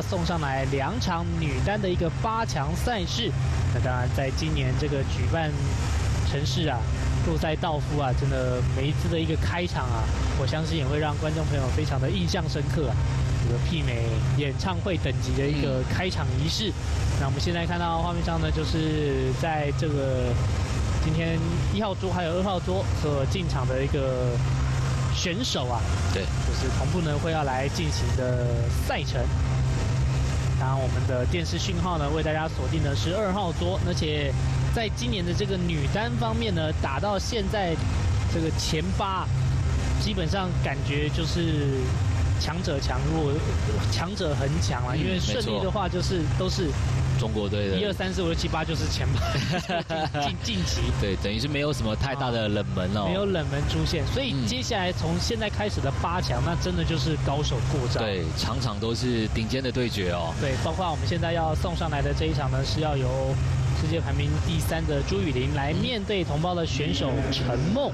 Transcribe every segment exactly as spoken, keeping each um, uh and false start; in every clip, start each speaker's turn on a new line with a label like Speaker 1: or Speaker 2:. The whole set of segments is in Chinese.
Speaker 1: 送上来两场女单的一个八强赛事。那当然，在今年这个举办城市啊，若塞道夫啊，真的每一次的一个开场啊，我相信也会让观众朋友非常的印象深刻啊。这个媲美演唱会等级的一个开场仪式。那我们现在看到画面上呢，就是在这个今天一号桌还有二号桌所进场的一个选手啊，
Speaker 2: 对，
Speaker 1: 就是同步呢会要来进行的赛程。当然，我们的电视讯号呢为大家锁定的是二号桌，而且在今年的这个女单方面呢，打到现在这个前八，基本上感觉就是强者强弱，强者很强啊，因为顺利的话就是都是
Speaker 2: 中国队的
Speaker 1: 一二三四五六七八就是前八晋晋级，
Speaker 2: 对，等于是没有什么太大的冷门哦，
Speaker 1: 没有冷门出现，所以接下来从现在开始的八强，那真的就是高手过招，
Speaker 2: 对，场场都是顶尖的对决哦，
Speaker 1: 对，包括我们现在要送上来的这一场呢，是要由世界排名第三的朱雨玲来面对同胞的选手陈梦。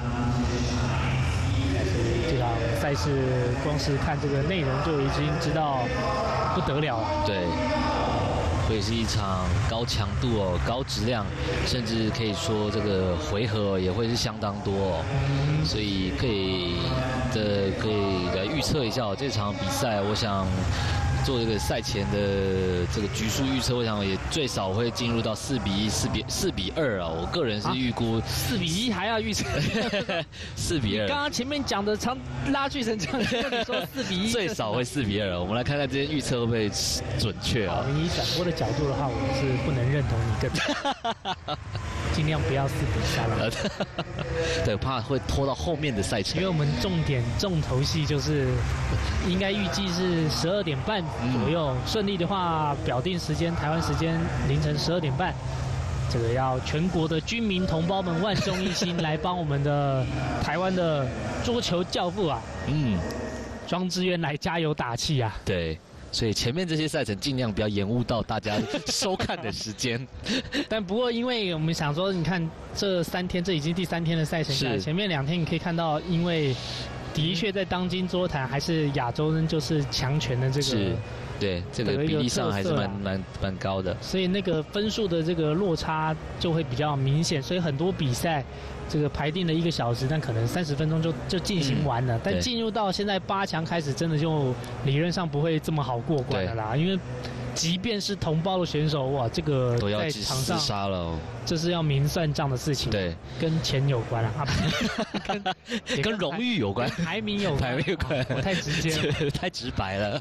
Speaker 1: 这场赛事光是看这个内容就已经知道不得了了。
Speaker 2: 对，会是一场高强度哦、高质量，甚至可以说这个回合也会是相当多哦。所以可以的可以来预测一下哦，这场比赛，我想做这个赛前的这个局数预测，我想也最少会进入到四比一、四比四比二啊。我个人是预估
Speaker 1: 四比一还要预测
Speaker 2: 四比二。
Speaker 1: 刚刚前面讲的长拉锯成这样，你说四比一，
Speaker 2: 最少会四比二。我们来看看这些预测会不会准确啊？
Speaker 1: 以转播的角度的话，我是不能认同你更。尽量不要四比三了，
Speaker 2: 对，怕会拖到后面的赛程。
Speaker 1: 因为我们重点重头戏就是应该预计是十二点半左右，嗯、顺利的话，表定时间台湾时间凌晨十二点半。这个要全国的军民同胞们万众一心来帮我们的台湾的桌球教父啊，嗯，庄智渊来加油打气啊！
Speaker 2: 对。所以前面这些赛程尽量不要延误到大家收看的时间。
Speaker 1: 但不过，因为我们想说，你看这三天，这已经第三天的赛程下来，前面两天你可以看到，因为的确在当今桌坛还是亚洲人就是强权的这个。
Speaker 2: 是对，这个比例上还是蛮蛮蛮高的，
Speaker 1: 所以那个分数的这个落差就会比较明显，所以很多比赛这个排定了一个小时，但可能三十分钟就就进行完了。嗯、但进入到现在八强开始，真的就理论上不会这么好过关了啦，因为即便是同胞的选手，哇，这个在场上
Speaker 2: 杀了、哦，
Speaker 1: 这是要明算账的事情，
Speaker 2: 对，
Speaker 1: 跟钱有关啊，
Speaker 2: 跟跟荣誉有关，
Speaker 1: 排名有关，
Speaker 2: 排名有关，
Speaker 1: 我太直接了，
Speaker 2: 太直白了。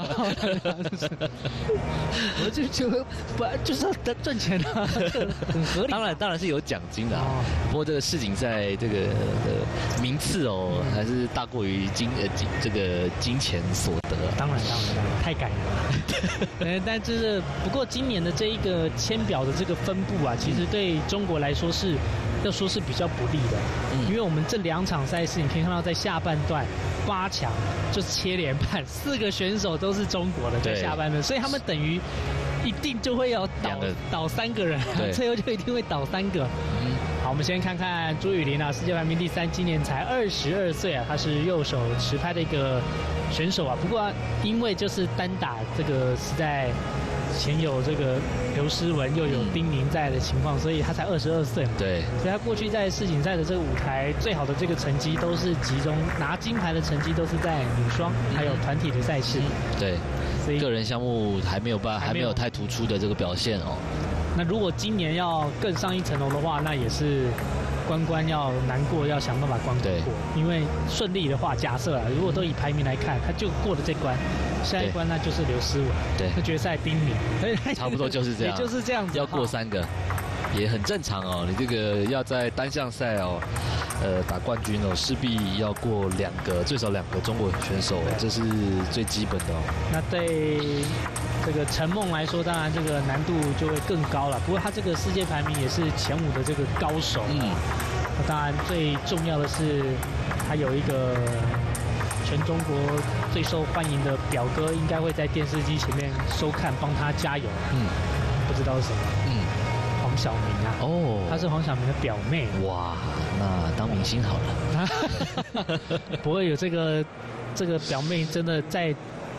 Speaker 1: 我就就不就是要赚钱啊，很合理。
Speaker 2: 当然当然是有奖金的、啊，哦、不过这个世锦赛这个的名次哦，还是大过于金呃金这个金钱所得。
Speaker 1: 当然当然当然，太感人了。但这是不过今年的这一个签表的这个分布啊，其实对中国来说是要说是比较不利的，嗯、因为我们这两场赛事，你可以看到在下半段八强就是切连判，四个选手都是中国的在下半段，所以他们等于一定就会要倒倒三个人，最后就一定会倒三个。嗯、好，我们先看看朱雨玲啊，世界排名第三，今年才二十二岁啊，她是右手持拍的一个选手啊。不过、啊、因为就是单打这个是在前有这个刘诗雯又有丁宁在的情况，所以他才二十二岁嘛。
Speaker 2: 对，
Speaker 1: 所以他过去在世锦赛的这个舞台最好的这个成绩都是集中拿金牌的成绩都是在女双还有团体的赛事。
Speaker 2: 对，所以个人项目还没有办还没有太突出的这个表现哦。
Speaker 1: 那如果今年要更上一层楼的话，那也是关关要难过，要想办法关过。因为顺利的话，假设啊，如果都以排名来看，他就过了这关，下一关那就是刘诗雯，
Speaker 2: 对，
Speaker 1: 那决赛丁宁，
Speaker 2: 差不多就是这样，
Speaker 1: 也就是这样子，
Speaker 2: 要过三个，也很正常哦。你这个要在单项赛哦，呃，打冠军哦，势必要过两个，最少两个中国选手，这是最基本的哦。
Speaker 1: 那对这个陈梦来说，当然这个难度就会更高了。不过他这个世界排名也是前五的这个高手。嗯。那当然最重要的是，他有一个全中国最受欢迎的表哥，应该会在电视机前面收看，帮他加油。嗯。不知道是什么。嗯。黄晓明啊。哦。她是黄晓明的表妹。
Speaker 2: 哇，那当明星好了。
Speaker 1: 不会有这个这个表妹真的在。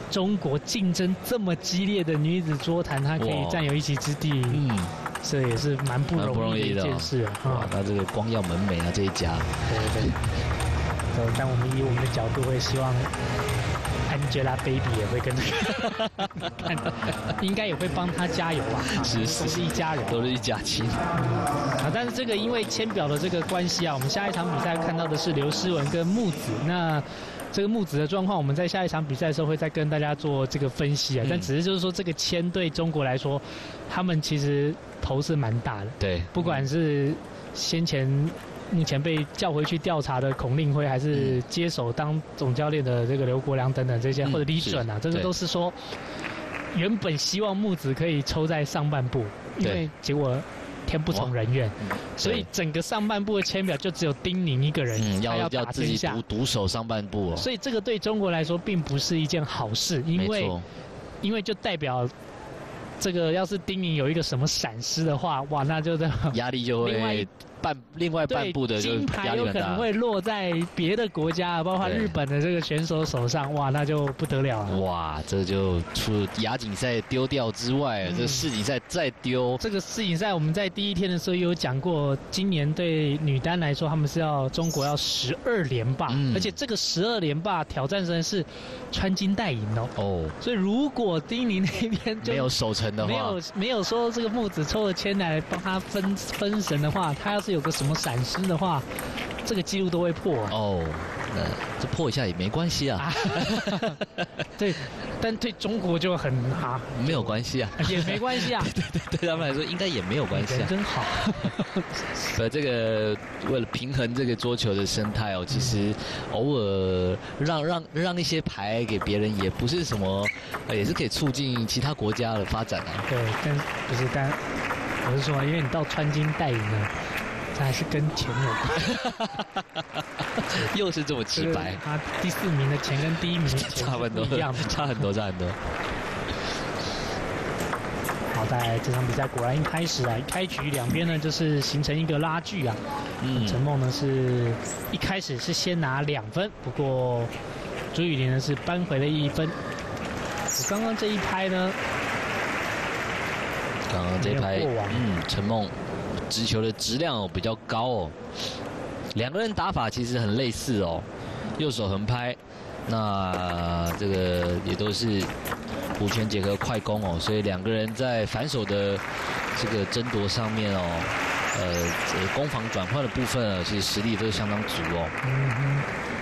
Speaker 1: 中国竞争这么激烈的女子桌坛，她可以占有一席之地，嗯，这也是蛮不容易的一件事啊。
Speaker 2: 哇，那这个光耀门楣啊，这一家，
Speaker 1: 对对对，但我们以我们的角度会希望。Angelababy 也会跟着应该也会帮他加油吧？
Speaker 2: 是是，
Speaker 1: 都是一家人，
Speaker 2: 都是一家亲。
Speaker 1: 啊，但是这个因为签表的这个关系啊，我们下一场比赛看到的是刘诗雯跟木子。那这个木子的状况，我们在下一场比赛的时候会再跟大家做这个分析啊。嗯、但只是就是说，这个签对中国来说，他们其实头是蛮大的。
Speaker 2: 对，
Speaker 1: 不管是先前。目前被叫回去调查的孔令辉，还是接手当总教练的这个刘国梁等等这些，嗯、或者李准啊，这个都是说，原本希望木子可以抽在上半部，因为结果天不从人愿，所以整个上半部的签表就只有丁宁一个人，嗯、
Speaker 2: 要
Speaker 1: 要
Speaker 2: 要自己独独守上半部、哦，
Speaker 1: 所以这个对中国来说并不是一件好事，因为因为就代表。这个要是丁宁有一个什么闪失的话，哇，那就这
Speaker 2: 压力就会半另外半部的
Speaker 1: 金牌有可能会落在别的国家，包括日本的这个选手手上，哇，那就不得了了。
Speaker 2: 哇，这就除亚锦赛丢掉之外，嗯、这世锦赛再丢。
Speaker 1: 这个世锦赛我们在第一天的时候也有讲过，今年对女单来说，他们是要中国要十二连霸，嗯、而且这个十二连霸挑战人是穿金戴银哦。哦，所以如果丁宁那边就
Speaker 2: 没有守成。
Speaker 1: 没有没有说这个木子抽了签来帮他分分神的话，他要是有个什么闪失的话，这个记录都会破
Speaker 2: 哦。那这破一下也没关系啊。
Speaker 1: 对，但对中国就很啊，
Speaker 2: 没有关系啊，
Speaker 1: 也没关系啊。
Speaker 2: 对对对，对他们来说应该也没有关系啊。
Speaker 1: 真好。
Speaker 2: 呃，这个为了平衡这个桌球的生态哦，其实偶尔让让让一些牌给别人，也不是什么，呃，也是可以促进其他国家的发展啊。
Speaker 1: 对，但不是但我是说，因为你到穿金戴银呢。这还是跟钱有关，
Speaker 2: 又是这么直白。
Speaker 1: 他第四名的钱跟第一名的钱
Speaker 2: 差很多，
Speaker 1: 一样，
Speaker 2: 差很多，差很多。
Speaker 1: 好，在这场比赛果然一开始啊，一开局两边呢就是形成一个拉锯啊。嗯，陈梦呢是一开始是先拿两分，不过朱雨玲呢是扳回了一分。刚刚这一拍呢，
Speaker 2: 刚刚这一拍，嗯，陈梦。直球的质量哦比较高哦，两个人打法其实很类似哦，右手横拍，那这个也都是弧圈结合快攻哦，所以两个人在反手的这个争夺上面哦，呃，这个攻防转换的部分啊，其实实力都是相当足哦。嗯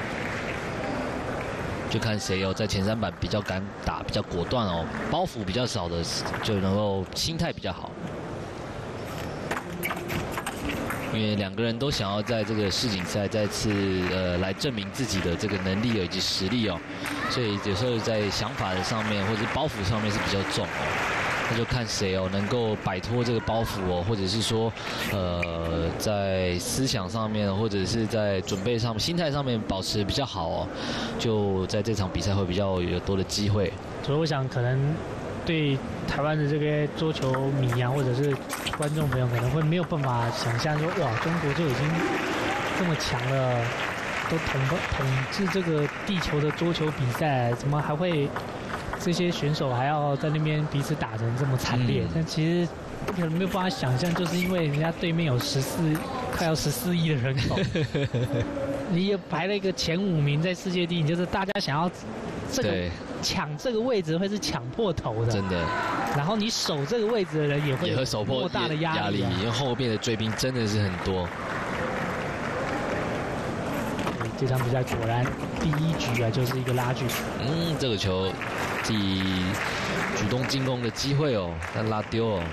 Speaker 2: 就看谁哦，在前三板比较敢打，比较果断哦，包袱比较少的就能够心态比较好。因为两个人都想要在这个世锦赛再次呃来证明自己的这个能力以及实力哦，所以有时候在想法的上面或者是包袱上面是比较重哦，那就看谁哦能够摆脱这个包袱哦，或者是说呃在思想上面或者是在准备上面、心态上面保持比较好哦，就在这场比赛会比较有多的机会。
Speaker 1: 所以我想可能。对台湾的这个桌球迷啊，或者是观众朋友，可能会没有办法想象说，哇，中国就已经这么强了，都统统治这个地球的桌球比赛，怎么还会这些选手还要在那边彼此打成这么惨烈？嗯、但其实可能没有办法想象，就是因为人家对面有十四快要十四亿的人口，你也排了一个前五名在世界第一，就是大家想要这个。抢这个位置会是抢破头的，
Speaker 2: 真的。
Speaker 1: 然后你守这个位置的人也会
Speaker 2: 也会守破
Speaker 1: 莫大的压力、啊，
Speaker 2: 因为后面的追兵真的是很多。
Speaker 1: 这场比赛果然第一局啊就是一个拉锯。
Speaker 2: 嗯，这个球自己主动进攻的机会哦，但拉丢哦。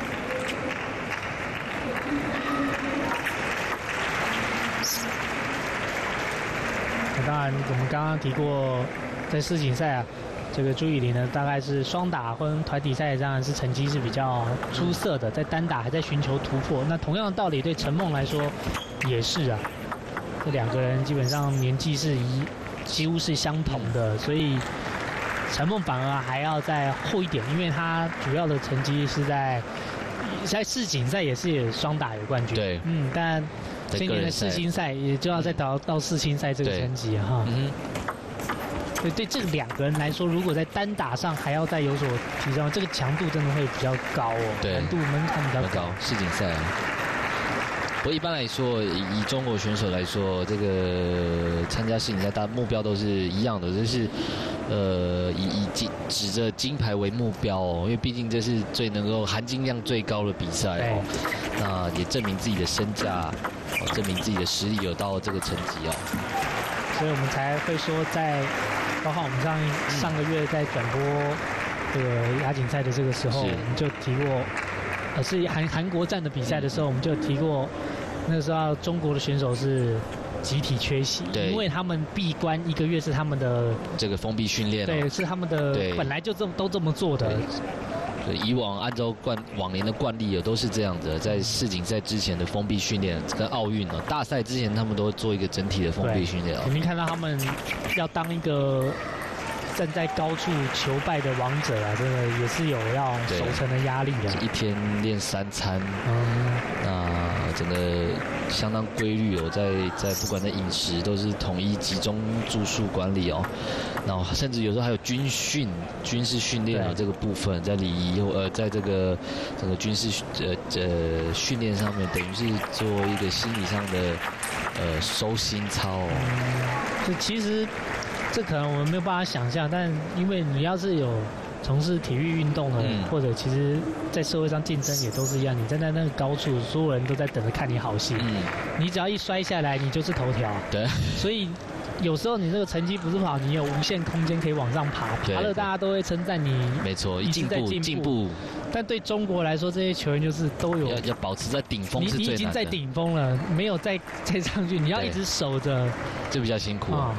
Speaker 1: 那当然，我们刚刚提过。在世锦赛啊，这个朱雨玲呢，大概是双打跟团体赛当然是成绩是比较出色的，在单打还在寻求突破。那同样的道理对陈梦来说也是啊，这两个人基本上年纪是一几乎是相同的，所以陈梦反而还要再后一点，因为他主要的成绩是在在世锦赛也是双打有冠军，
Speaker 2: 对，
Speaker 1: 嗯，但今年的世青赛也就要再到到世青赛这个层级哈。嗯所以对这两个人来说，如果在单打上还要再有所提升，这个强度真的会比较高哦，
Speaker 2: 对，
Speaker 1: 难度门槛比较高。
Speaker 2: 世锦赛啊。不过一般来说，以中国选手来说，这个参加世锦赛，大目标都是一样的，就是呃以以金指着金牌为目标哦，因为毕竟这是最能够含金量最高的比赛哦。那也证明自己的身价，哦，证明自己的实力有到这个成绩哦。
Speaker 1: 所以我们才会说在，包括我们上上个月在转播这个亚锦赛的这个时候，我们就提过，呃，是韩韩国站的比赛的时候，我们就提过。那个时候中国的选手是集体缺席，因为他们闭关一个月是他们的
Speaker 2: 这个封闭训练，
Speaker 1: 对，是他们的本来就这么都这么做的。
Speaker 2: 对，以往按照惯往年的惯例，也都是这样的，在世锦赛之前的封闭训练，跟奥运哦，大赛之前他们都做一个整体的封闭训练。
Speaker 1: 肯定看到他们要当一个站在高处求败的王者啊，真的也是有要守城的压力的。
Speaker 2: 一天练三餐，嗯，那整个相当规律哦，在在不管在饮食都是统一集中住宿管理哦，然后甚至有时候还有军训、军事训练的这个部分，在礼仪呃，在这个整个军事呃呃训练上面，等于是做一个心理上的呃收心操哦。
Speaker 1: 嗯，就其实。这可能我们没有办法想象，但因为你要是有从事体育运动的，嗯、或者其实，在社会上竞争也都是一样，你站在那个高处，所有人都在等着看你好戏。嗯、你只要一摔下来，你就是头条。
Speaker 2: 对。
Speaker 1: 所以有时候你这个成绩不是不好，你有无限空间可以往上爬，爬了大家都会称赞你。
Speaker 2: 没错，一进步进步。
Speaker 1: 但对中国来说，这些球员就是都有
Speaker 2: 要要保持在顶峰是最难的。
Speaker 1: 你你已经在顶峰了，没有再再上去，你要一直守着，
Speaker 2: 就比较辛苦啊。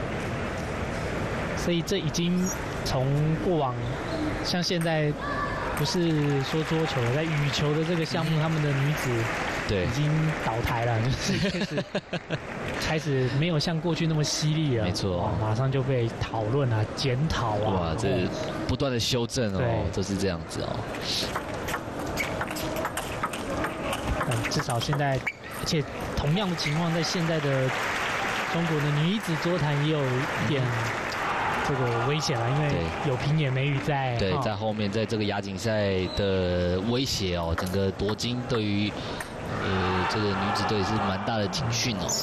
Speaker 1: 所以这已经从过往，像现在不是说桌球了，在羽球的这个项目，他们的女子
Speaker 2: 对
Speaker 1: 已经倒台了，就是开始开始没有像过去那么犀利了。
Speaker 2: 没错，
Speaker 1: 马上就被讨论啊、检讨啊。
Speaker 2: 哇，这不断的修正哦，都是这样子哦。
Speaker 1: 嗯，至少现在，而且同样的情况在现在的中国的女子桌坛也有一点。这个危险了，因为有平野美宇在，
Speaker 2: 对，在后面，在这个亚锦赛的威胁哦，整个夺金对于呃这个女子队是蛮大的警讯哦。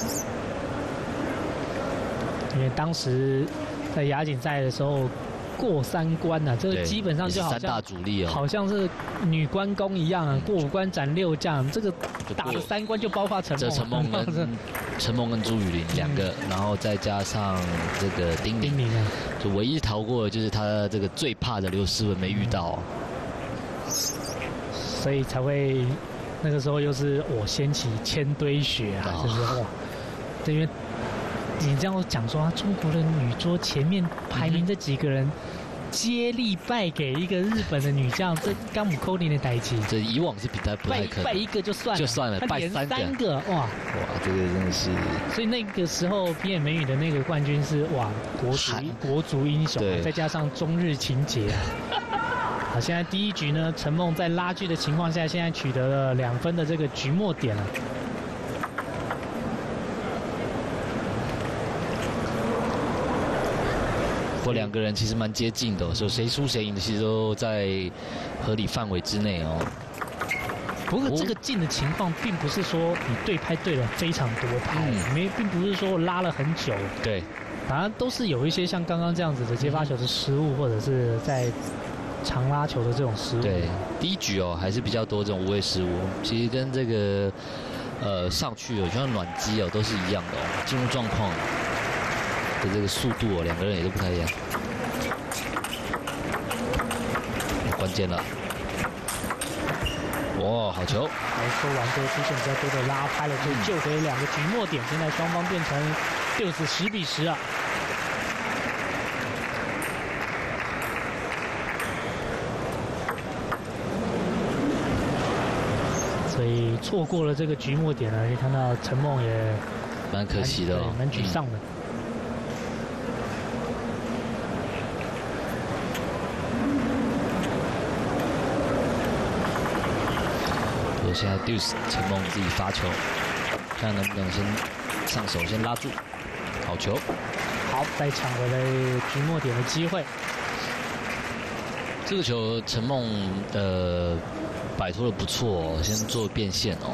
Speaker 1: 因为当时在亚锦赛的时候过三关啊，这个基本上就好像
Speaker 2: 三大主力哦，
Speaker 1: 好像是女关公一样啊，过五关斩六将，这个打了三关就包括陈梦，
Speaker 2: 陈梦跟陈梦跟朱雨玲两个，然后再加上这个丁
Speaker 1: 丁宁啊，
Speaker 2: 就唯一逃过的就是他这个最怕的刘诗雯没遇到，
Speaker 1: 所以才会那个时候又是我掀起千堆雪啊，就是哇，对，因为你这样讲说，中国的女桌前面排名这几个人。接力败给一个日本的女将，这甘姆扣林的代击，
Speaker 2: 这以往是比他不太可能，
Speaker 1: 败一个就算了，
Speaker 2: 就算了，败三个，
Speaker 1: 三个哇哇，
Speaker 2: 这个真的是。
Speaker 1: 所以那个时候平野美宇的那个冠军是哇国足国足英雄，再加上中日情节啊。好，现在第一局呢，陈梦在拉锯的情况下，现在取得了两分的这个局末点了。
Speaker 2: 两个人其实蛮接近的，所以谁输谁赢其实都在合理范围之内哦。
Speaker 1: 不过这个进的情况，并不是说你对拍对了非常多拍，嗯、没，并不是说拉了很久。
Speaker 2: 对，
Speaker 1: 反正都是有一些像刚刚这样子的接发球的失误，或者是在长拉球的这种失误。
Speaker 2: 对，第一局哦还是比较多这种无谓失误，其实跟这个呃上去哦，就像暖机哦都是一样的哦，进入状况。的这个速度哦，两个人也都不太一样。关键了，哇，好球！
Speaker 1: 来说完之后出现比较多的拉拍了，所以救回两个局末点，现在双方变成六十十比十啊。所以错过了这个局末点呢，可以看到陈梦也
Speaker 2: 蛮可惜的哦，
Speaker 1: 蛮沮丧的。
Speaker 2: 现在 Deuce 陈梦自己发球，看能不能先上手先拉住，好球，
Speaker 1: 好， 好，再抢回了局末点的机会。
Speaker 2: 这个球陈梦呃摆脱的不错哦，先做变线哦。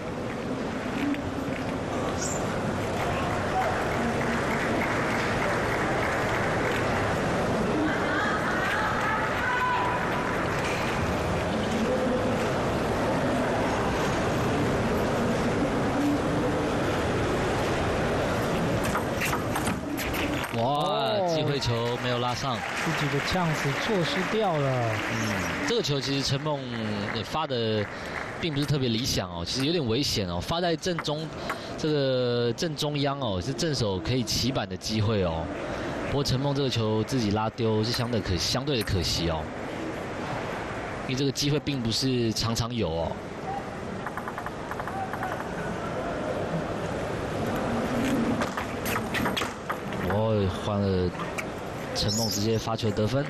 Speaker 2: 哇，机会球没有拉上，
Speaker 1: 自己的呛死错失掉了。
Speaker 2: 嗯，这个球其实陈梦发的并不是特别理想哦，其实有点危险哦，发在正中这个正中央哦，是正手可以起板的机会哦。不过陈梦这个球自己拉丢是相对可相对的可惜哦，因为这个机会并不是常常有哦。哦，换了陈梦直接发球得分。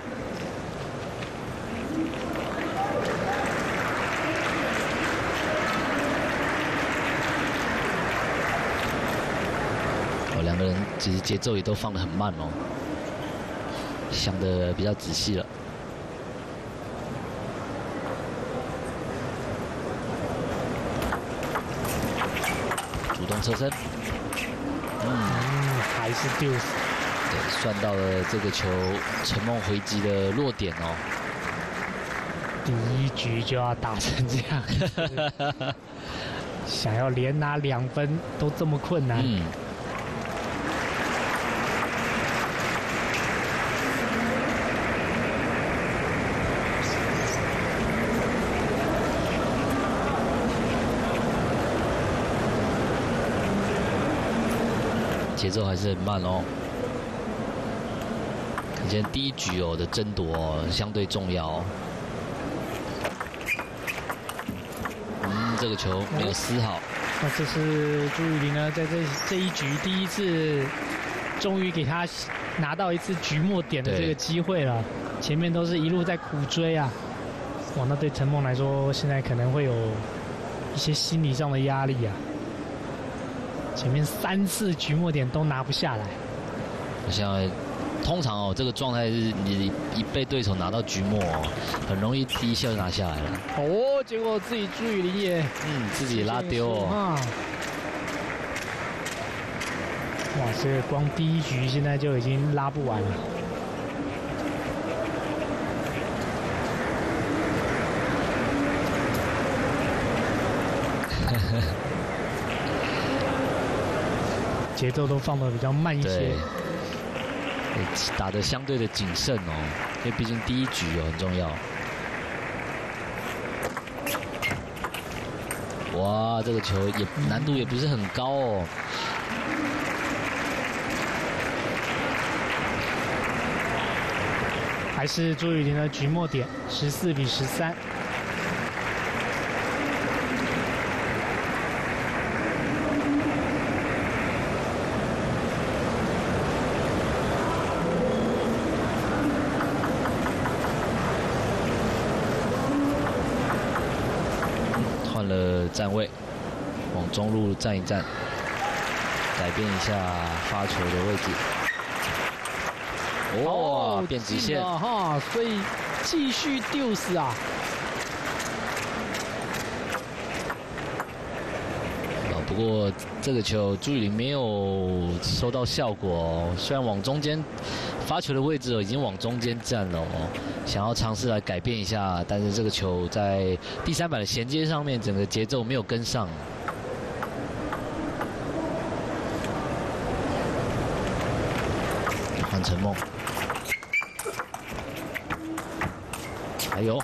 Speaker 2: 哦，两个人其实节奏也都放得很慢哦，想得比较仔细了。主动侧身，
Speaker 1: 嗯，还是丢死。
Speaker 2: 对，算到了这个球陈梦回击的落点哦。
Speaker 1: 第一局就要打成这样，想要连拿两分都这么困难。
Speaker 2: 嗯。节奏还是很慢哦。以前第一局哦的争夺哦相对重要哦。嗯，这个球没有丝毫。
Speaker 1: 那这是朱雨玲呢，在这这一局第一次，终于给他拿到一次局末点的这个机会了。前面都是一路在苦追啊。哇，那对陈梦来说，现在可能会有一些心理上的压力啊。前面三次局末点都拿不下来。
Speaker 2: 现在通常哦，这个状态是你一被对手拿到局末哦，很容易第一下就拿下来了。
Speaker 1: 哦，结果自己朱雨玲也
Speaker 2: 嗯自己拉丢哦。
Speaker 1: 啊！哇，这个光第一局现在就已经拉不完了。节奏都放得比较慢一些，
Speaker 2: 打得相对的谨慎哦，因为毕竟第一局哦很重要。哇，这个球也难度也不是很高哦。
Speaker 1: 还是朱雨玲的局末点，十四比十三。
Speaker 2: 换了站位，往中路站一站，改变一下发球的位置。哇，变直线
Speaker 1: 哈，所以继续丢死啊！
Speaker 2: 不过这个球朱雨玲没有收到效果哦，虽然往中间发球的位置哦已经往中间站了哦，想要尝试来改变一下，但是这个球在第三板的衔接上面，整个节奏没有跟上。换陈梦，还有，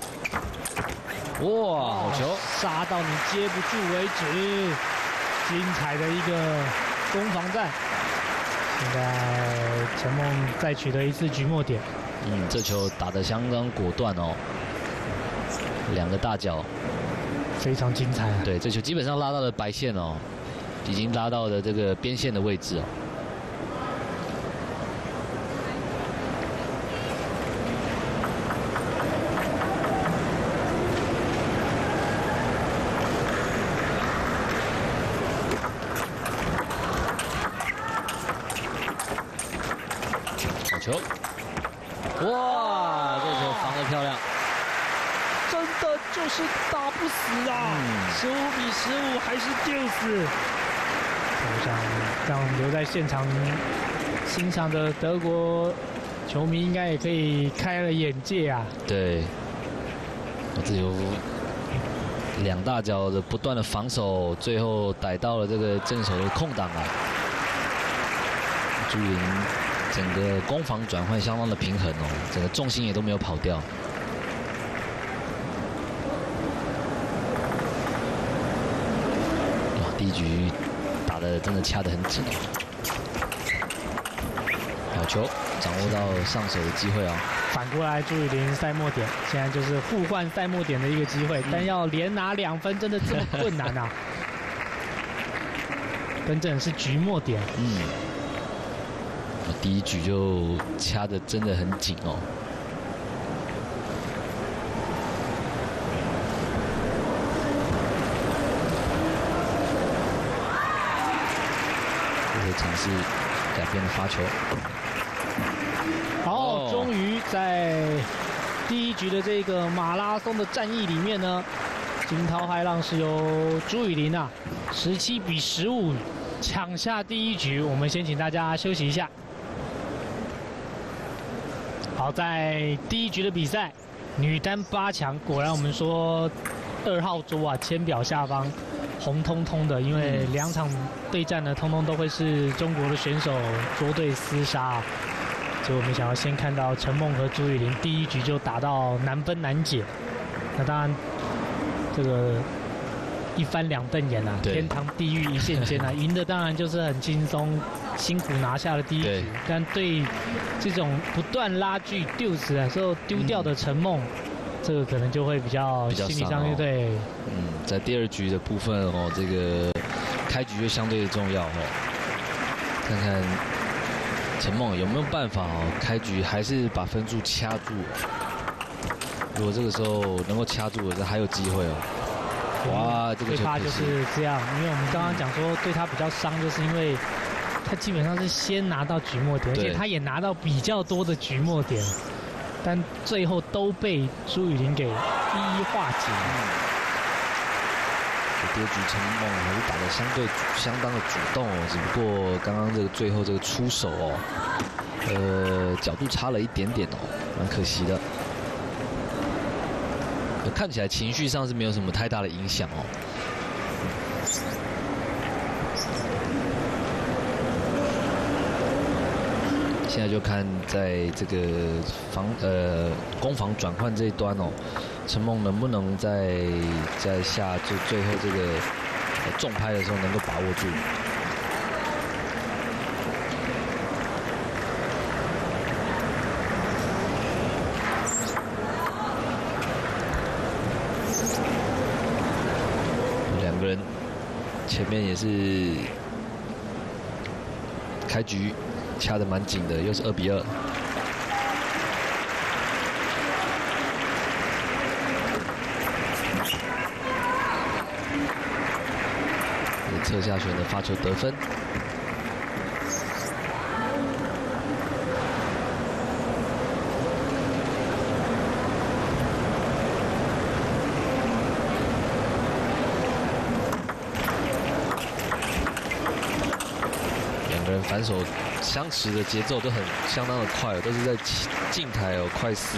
Speaker 2: 哇，好球，
Speaker 1: 杀到你接不住为止。精彩的一个攻防战，现在陈梦再取得一次局末点。
Speaker 2: 嗯，这球打得相当果断哦，两个大脚，
Speaker 1: 非常精彩啊！
Speaker 2: 对，这球基本上拉到了白线哦，已经拉到了这个边线的位置哦。 球，哇，这球防得漂亮，
Speaker 1: 真的就是打不死啊！十五、嗯、比十五还是丢死。我想让留在现场欣赏的德国球迷应该也可以开了眼界啊。
Speaker 2: 对，这有两大脚的不断的防守，最后逮到了这个正手的空档啊。朱云整个攻防转换相当的平衡哦，整个重心也都没有跑掉。哇，第一局打得真的掐得很紧。好球，掌握到上手的机会啊、哦。
Speaker 1: 反过来，朱雨麟赛末点，现在就是互换赛末点的一个机会，但要连拿两分，真的这么困难啊？更正是局末点。嗯。第一局就掐得真的很紧哦。这个尝试改变了发球。好，终于在第一局的这个马拉松的战役里面呢，惊涛骇浪是由朱雨麟啊，十七比十五抢下第一局。我们先请大家休息一下。好，在第一局的比赛，女单八强，果然我们说二号桌啊，签表下方红彤彤的，因为两场对战呢，通通都会是中国的选手捉对厮杀。结果没想到先看到陈梦和朱雨麟第一局就打到难分难解，那当然这个一翻两瞪眼啊，天堂地狱一线间啊，赢的当然就是很轻松。辛苦拿下了第一局，但对这种不断拉锯丢死的时候丢掉的陈梦，嗯、这个可能就会比较心理上对。
Speaker 2: 嗯，在第二局的部分哦，这个开局就相对的重要哦。看看陈梦有没有办法哦，开局还是把分数掐住。如果这个时候能够掐住，这还有机会哦。哇，这个
Speaker 1: 最怕就是这样，因为我们刚刚讲说对他比较伤，就是因为。他基本上是先拿到局末点，而且他也拿到比较多的局末点，但最后都被朱雨麟给一一化解。
Speaker 2: 第二局陈梦还是打得相对相当的主动哦，只不过刚刚这个最后这个出手哦，呃角度差了一点点哦，蛮可惜的。看起来情绪上是没有什么太大的影响哦。现在就看在这个防呃攻防转换这一端哦，陈梦能不能在在下最最后这个、呃、重拍的时候能够把握住。两个人前面也是开局。掐得蛮紧的，又是二比二。侧下旋的发球得分。两个人反手。相持的节奏都很相当的快，都是在近台哦快撕。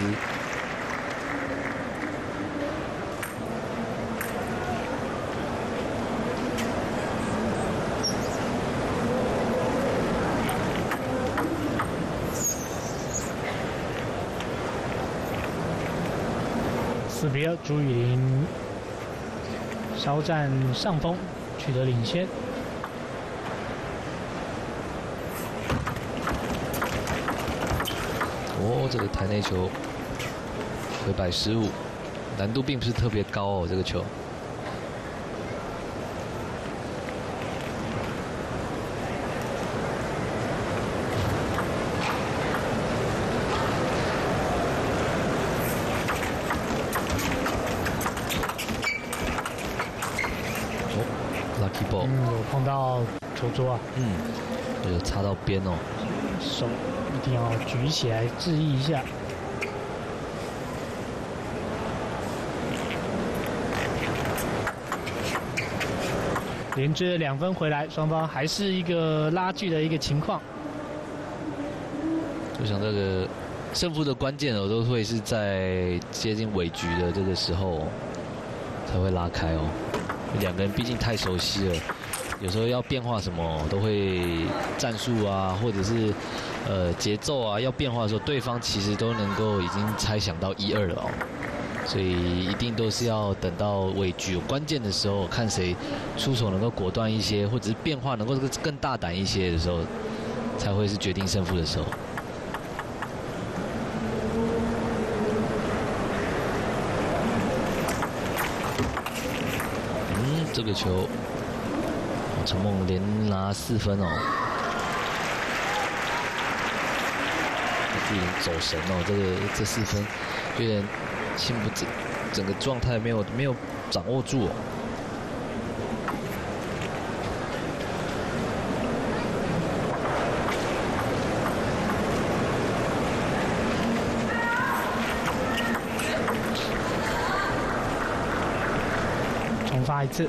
Speaker 1: 四比二，朱雨麟稍占上风，取得领先。
Speaker 2: 哦，这个台内球回摆失误，难度并不是特别高哦，这个球。哦 ，lucky ball。
Speaker 1: 嗯，有碰到球桌啊。
Speaker 2: 嗯，有擦到边哦。
Speaker 1: 手。 定要举起来致意一下。连追了两分回来，双方还是一个拉锯的一个情况。
Speaker 2: 就像这个胜负的关键哦，都会是在接近尾局的这个时候才会拉开哦。两个人毕竟太熟悉了，有时候要变化什么都会战术啊，或者是呃节奏啊要变化的时候，对方其实都能够已经猜想到一二了哦。所以一定都是要等到尾局有关键的时候，看谁出手能够果断一些，或者是变化能够更大胆一些的时候，才会是决定胜负的时候。嗯，这个球，陈梦连拿四分哦，有点走神哦，这个这四分有点。心不整，整个状态没有没有掌握住哦。
Speaker 1: 重发一次。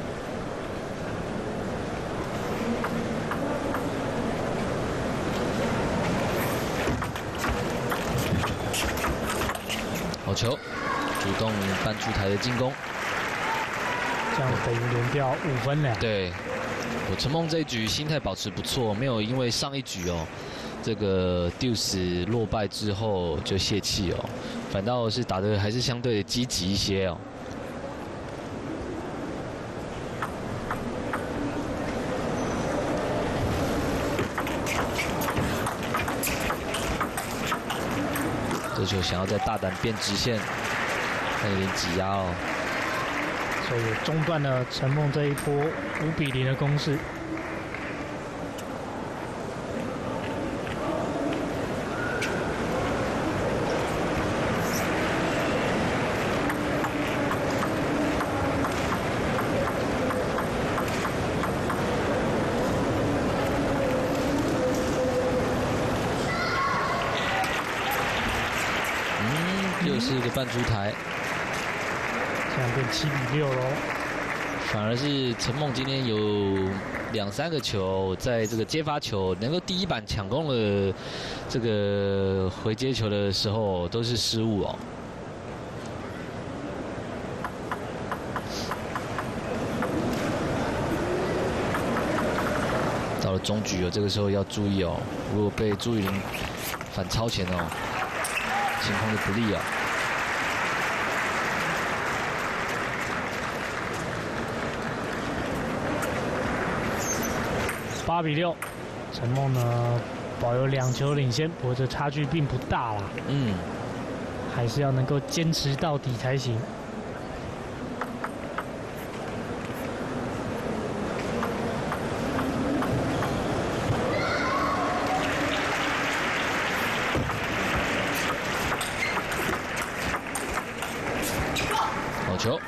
Speaker 2: 好球，主动搬出台的进攻，
Speaker 1: 这样等于连掉五分了。
Speaker 2: 对，我陈梦这一局心态保持不错，没有因为上一局哦，这个 deuce 落败之后就泄气哦，反倒是打得还是相对的积极一些哦。这球想要再大胆变直线，但有点挤压哦，
Speaker 1: 所以中断了陈梦这一波五比零的攻势。
Speaker 2: 又是一个半出台，
Speaker 1: 现在变七比六喽。
Speaker 2: 反而是陈梦今天有两三个球，在这个接发球能够第一板抢攻了这个回接球的时候，都是失误哦。到了中局哦，这个时候要注意哦，如果被朱雨玲反超前哦，情况就不利啊。
Speaker 1: 八比六，陈梦呢保有两球领先，不过这差距并不大啦。
Speaker 2: 嗯，
Speaker 1: 还是要能够坚持到底才行。
Speaker 2: 好球，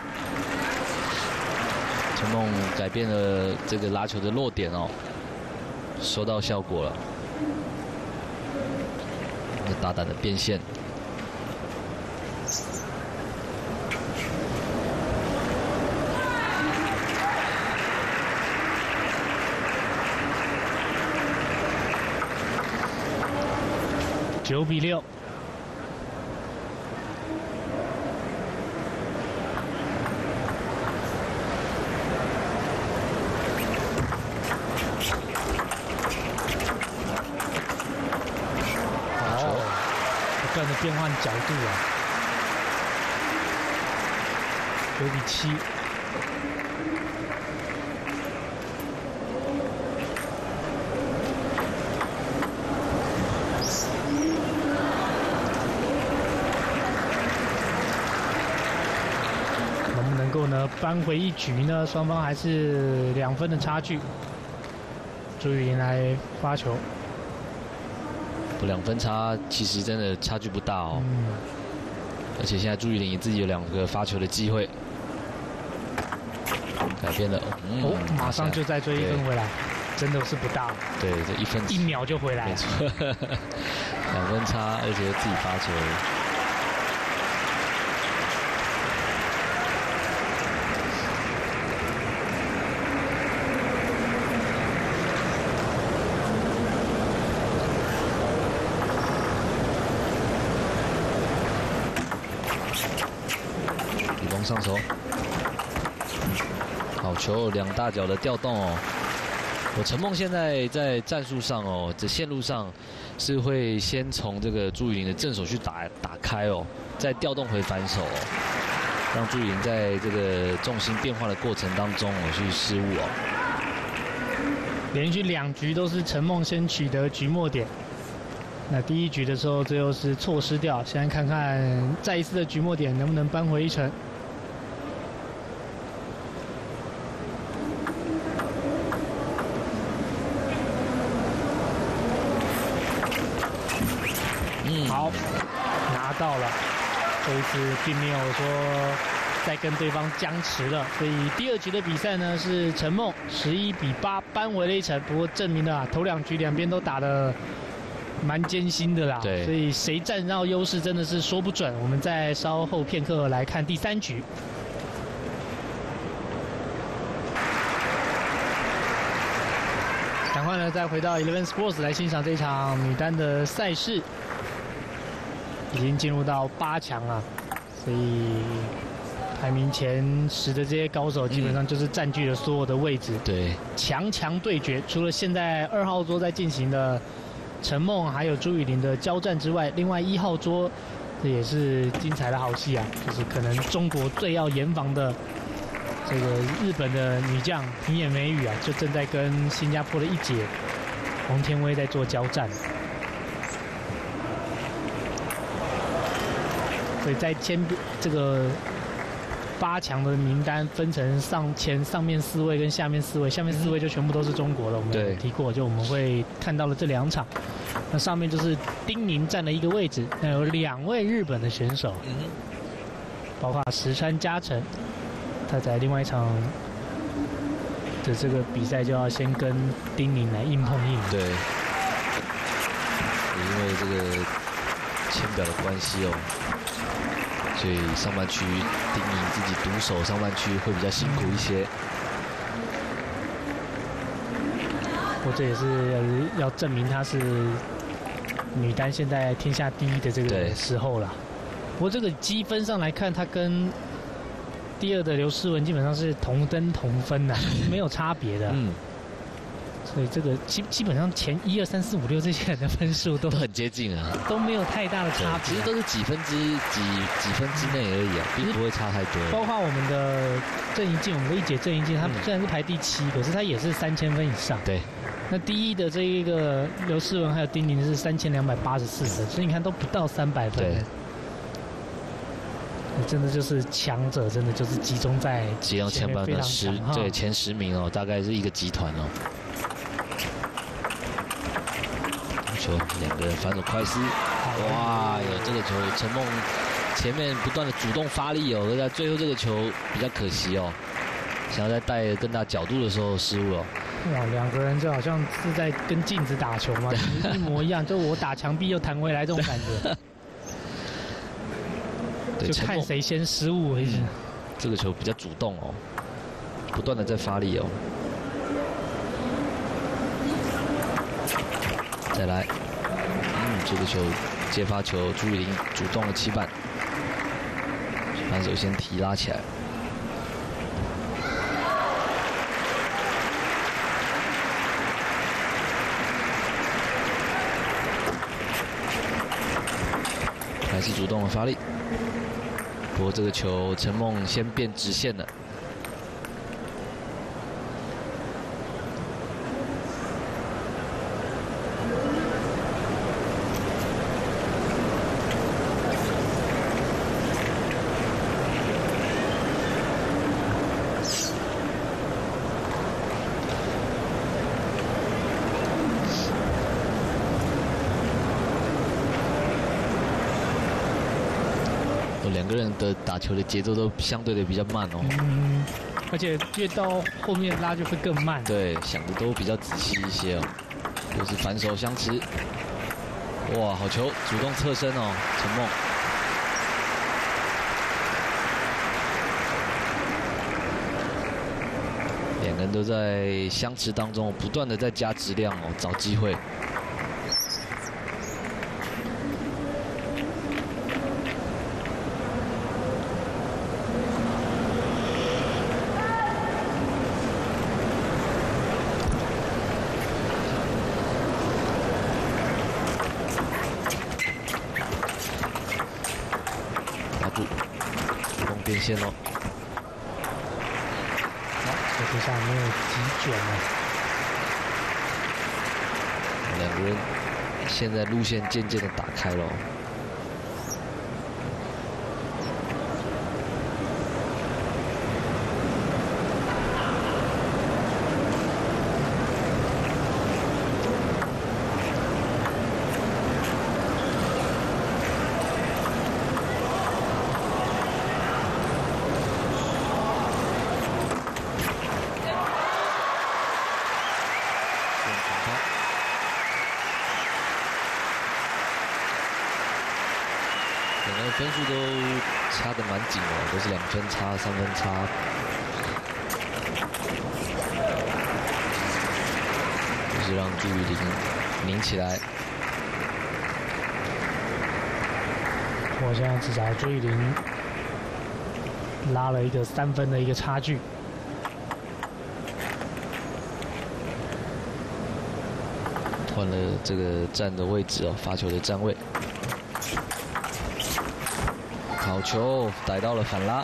Speaker 2: 陈梦改变了这个拉球的落点哦。收到效果了，大胆的变线，
Speaker 1: 九比六。不断的变换角度啊，九比七。能不能够呢扳回一局呢？双方还是两分的差距。朱雨玲来发球。
Speaker 2: 两分差其实真的差距不大哦，
Speaker 1: 嗯、
Speaker 2: 而且现在朱雨玲也自己有两个发球的机会，改变了，
Speaker 1: 嗯、哦，马上就再追一分回来。 真的是不大。
Speaker 2: 对，这一分
Speaker 1: 一秒就回来了。
Speaker 2: 没错，两分差，而且自己发球。李龙上手，好球，两大脚的调动哦。我陈梦现在在战术上哦，这线路上是会先从这个朱雨玲的正手去打打开哦，再调动回反手哦，让朱雨玲在这个重心变化的过程当中哦去失误哦。
Speaker 1: 连续两局都是陈梦先取得局末点，那第一局的时候最后是错失掉，现在看看再一次的局末点能不能扳回一城。好，拿到了。这一次并没有说再跟对方僵持了，所以第二局的比赛呢是陈梦十一比八扳回了一城。不过证明了、啊、头两局两边都打得蛮艰辛的啦，
Speaker 2: 对，
Speaker 1: 所以谁占到优势真的是说不准。我们再稍后片刻来看第三局。赶快呢，再回到 Eleven Sports 来欣赏这场女单的赛事。已经进入到八强了，所以排名前十的这些高手基本上就是占据了所有的位置。
Speaker 2: 对，
Speaker 1: 强强对决，除了现在二号桌在进行的陈梦还有朱雨玲的交战之外，另外一号桌这也是精彩的好戏啊，就是可能中国最要严防的这个日本的女将平野美宇啊，就正在跟新加坡的一姐洪天薇在做交战。所以在前这个八强的名单分成上前上面四位跟下面四位，下面四位就全部都是中国的。我们有提过，就我们会看到了这两场。那上面就是丁宁占了一个位置，那有两位日本的选手，包括石川佳纯，他在另外一场的这个比赛就要先跟丁宁来硬碰硬。
Speaker 2: 对，因为这个签表的关系哦。所以上半区丁宁自己独守上半区会比较辛苦一些。
Speaker 1: 不过这也是要证明她是女单现在天下第一的这个时候了。不过这个积分上来看，她跟第二的刘诗雯基本上是同登同分呐、啊，没有差别的。嗯。所以这个基基本上前一二三四五六这些人的分数都
Speaker 2: 都很接近啊，
Speaker 1: 都没有太大的差别，
Speaker 2: 其实都是几分之几几分之内而已啊，并不会差太多。
Speaker 1: 包括我们的郑怡静，我们的一姐郑怡静，她虽然是排第七，可是她也是三千分以上。
Speaker 2: 对。
Speaker 1: 那第一的这一个刘诗雯还有丁宁是三千两百八十四分，所以你看都不到三百分。
Speaker 2: 对。
Speaker 1: 真的就是强者，真的就是集中在
Speaker 2: 集中前面的十，对前十名哦，大概是一个集团哦。球两个人反手快撕，哇！有这个球，陈梦前面不断的主动发力哦，在最后这个球比较可惜哦，想要在带更大角度的时候失误了。
Speaker 1: 哇，两个人就好像是在跟镜子打球嘛，一模一样，就我打墙壁又弹回来这种感觉。就看谁先失误而已。嗯，
Speaker 2: 这个球比较主动哦，不断的在发力哦。再来，嗯，这个球接发球，朱雨玲主动的起板，反手先提拉起来。还是主动的发力，不过这个球陈梦先变直线了。 两个人的打球的节奏都相对的比较慢哦。
Speaker 1: 嗯，而且越到后面拉就会更慢。
Speaker 2: 对，想的都比较仔细一些哦。又是反手相持，哇，好球，主动侧身哦，陈梦。两个人都在相持当中，不断的在加质量哦，找机会。变线哦，
Speaker 1: 好，手头上没有急卷了。
Speaker 2: 两个人现在路线渐渐的打开了。分数都差得蛮紧哦，都是两分差、三分差。就是让杜玉玲拧起来。
Speaker 1: 我现在至少朱玉玲拉了一个三分的一个差距。
Speaker 2: 换了这个站的位置哦，发球的站位。好球，逮到了反拉。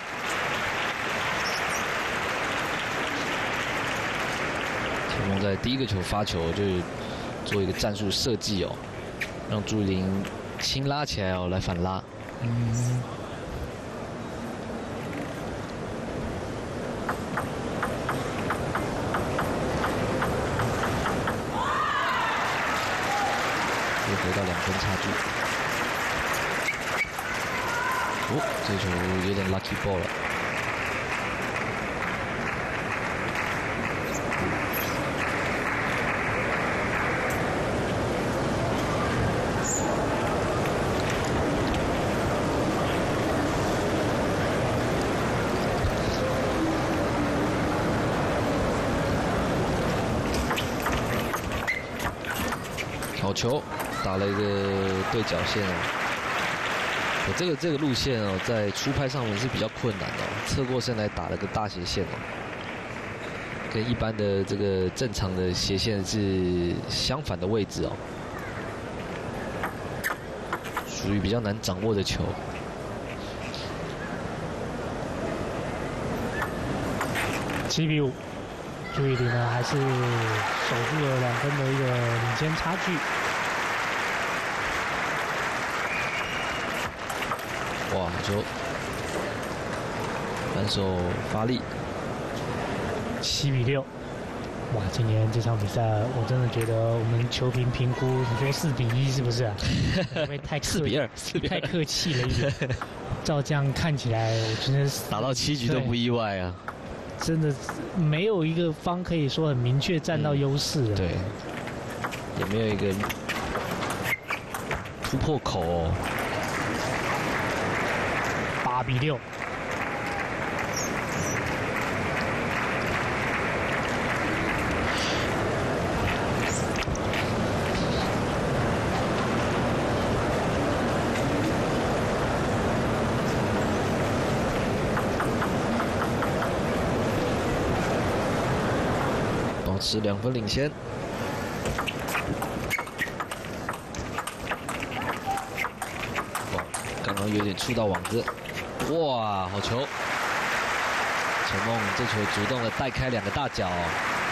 Speaker 2: 陈梦在第一个球发球就做一个战术设计哦，让朱玉玲轻拉起来哦，来反拉。
Speaker 1: 嗯。
Speaker 2: 又回到两分差距。哦，这球有点 lucky ball 了。好球，打了一个对角线哦。我这个这个路线哦，在出拍上面是比较困难的哦，侧过身来打了个大斜线哦，跟一般的这个正常的斜线是相反的位置哦，属于比较难掌握的球。
Speaker 1: 七比五，朱玉玲呢还是守住了两分的一个领先差距。
Speaker 2: 哇，好球！反手发力，
Speaker 1: 七比六。哇，今年这场比赛，我真的觉得我们球评评估，你说四比一是不是、啊？因为太
Speaker 2: 四比二，
Speaker 1: 太客气了一点。照这样看起来，我觉得
Speaker 2: 打到七局都不意外啊。
Speaker 1: 真的没有一个方可以说很明确占到优势了、嗯。
Speaker 2: 对，也没有一个突破口哦。
Speaker 1: 八比六。
Speaker 2: 保持两分领先。哇，刚刚有点触到网子。哇，好球！陈梦这球主动的带开两个大脚、哦，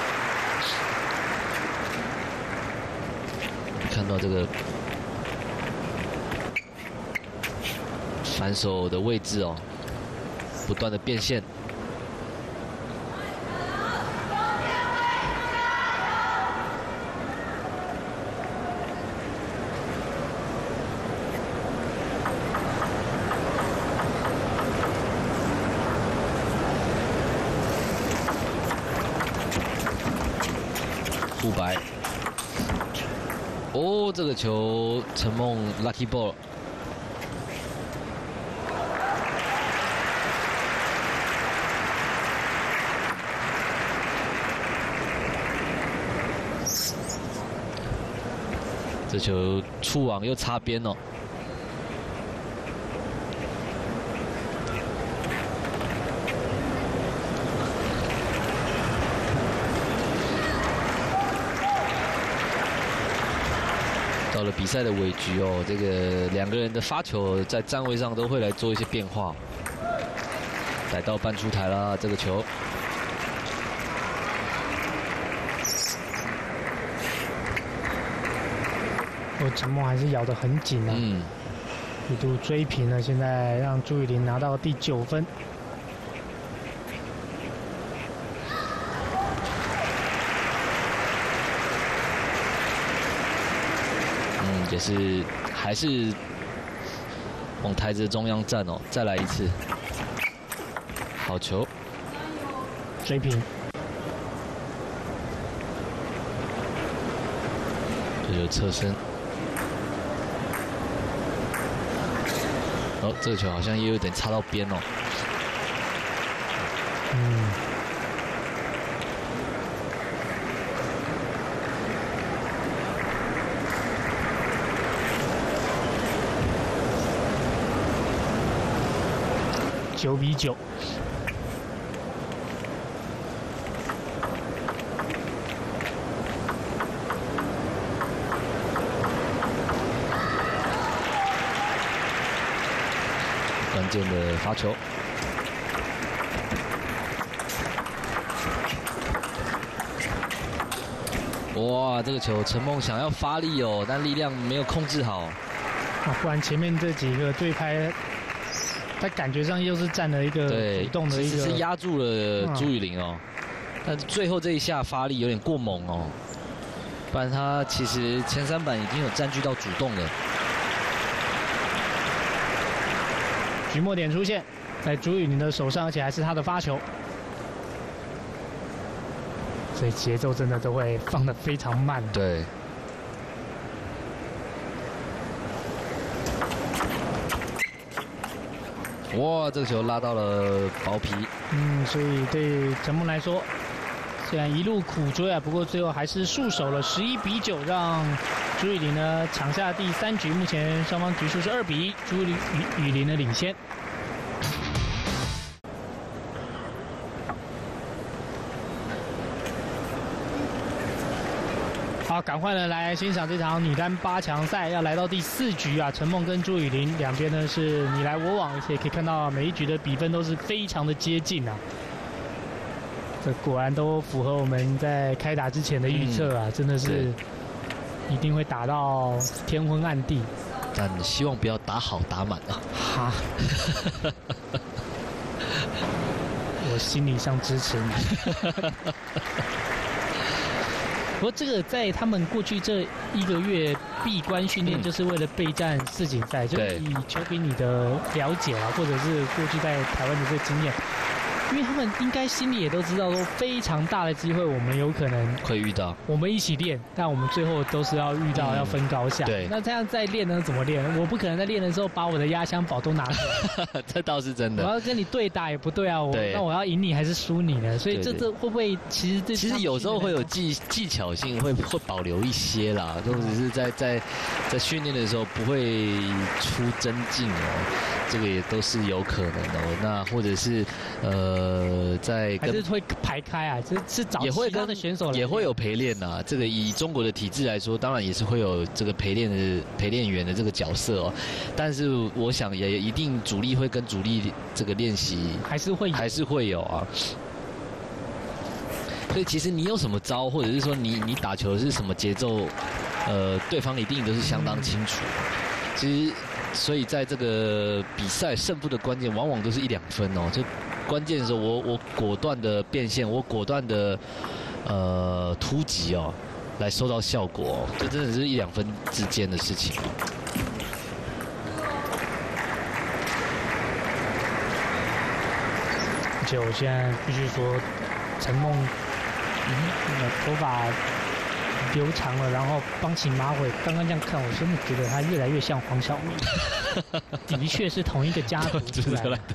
Speaker 2: 看到这个反手的位置哦，不断的变线。 这个球陈梦 lucky ball。这球触网又擦边哦。到了比赛的尾局哦，这个两个人的发球在站位上都会来做一些变化。逮到半出台啦，这个球。
Speaker 1: 哦，陈梦还是咬得很紧啊，嗯，一度追平了，现在让朱雨玲拿到第九分。
Speaker 2: 嗯，也是还是往台子中央站哦，再来一次，好球，
Speaker 1: 追平。
Speaker 2: 这就侧身，哦，这个球好像也有点擦到边哦。嗯。
Speaker 1: 九比九。
Speaker 2: 关键的发球，哇！这个球陈梦想要发力哦，但力量没有控制好。
Speaker 1: 啊，不然前面这几个对拍，他感觉上又是占了一个主动的一个，
Speaker 2: 其实是压住了朱雨玲哦，但是最后这一下发力有点过猛哦，不然他其实前三板已经有占据到主动了。
Speaker 1: 局末点出现在朱雨玲的手上，而且还是她的发球，所以节奏真的都会放得非常慢。
Speaker 2: 对。哇，这个球拉到了薄皮。
Speaker 1: 嗯，所以对陈梦来说，虽然一路苦追啊，不过最后还是束手了，十一比九，让朱雨玲呢抢下第三局。目前双方局数是二比一，朱雨雨林的领先。好，赶快呢来欣赏这场女单八强赛，要来到第四局啊。陈梦跟朱雨玲两边呢是你来我往，而且可以看到每一局的比分都是非常的接近啊。 这果然都符合我们在开打之前的预测啊，嗯、真的是一定会打到天昏暗地。
Speaker 2: 但希望不要打好打满啊！哈，
Speaker 1: 我心理上支持你。不过这个在他们过去这一个月闭关训练，就是为了备战世锦赛。嗯、就以球评你的了解啊，或者是过去在台湾的这个经验。 因为他们应该心里也都知道，说非常大的机会，我们有可能
Speaker 2: 会遇到。
Speaker 1: 我们一起练，但我们最后都是要遇到，嗯、要分高下。
Speaker 2: 对。
Speaker 1: 那这样在练呢？怎么练？我不可能在练的时候把我的压箱宝都拿出
Speaker 2: 来。这倒是真的。
Speaker 1: 我要跟你对打也不对啊，我那我要赢你还是输你呢？所以这这会不会其实这
Speaker 2: 其实有时候会有技技巧性，会会保留一些啦，都只是在在在训练的时候不会出真劲哦。 这个也都是有可能的、哦，那或者是呃，在
Speaker 1: 还是会排开啊，这是找其他的选手
Speaker 2: 也会有陪练呐、啊。这个以中国的体制来说，当然也是会有这个陪练的陪练员的这个角色哦。但是我想也一定主力会跟主力这个练习，
Speaker 1: 还是会
Speaker 2: 还是会有啊。所以其实你有什么招，或者是说你你打球是什么节奏，呃，对方一定都是相当清楚。其实。 所以在这个比赛胜负的关键，往往都是一两分哦。就关键的时候，我我果断的变现，我果断的呃突击哦，来收到效果、哦，这真的是一两分之间的事情哦。
Speaker 1: 而且我现在必须说，陈梦，嗯，头发留长了，然后绑起马尾。刚刚这样看，我真的觉得他越来越像黄晓明，的确是同一个家族出来的，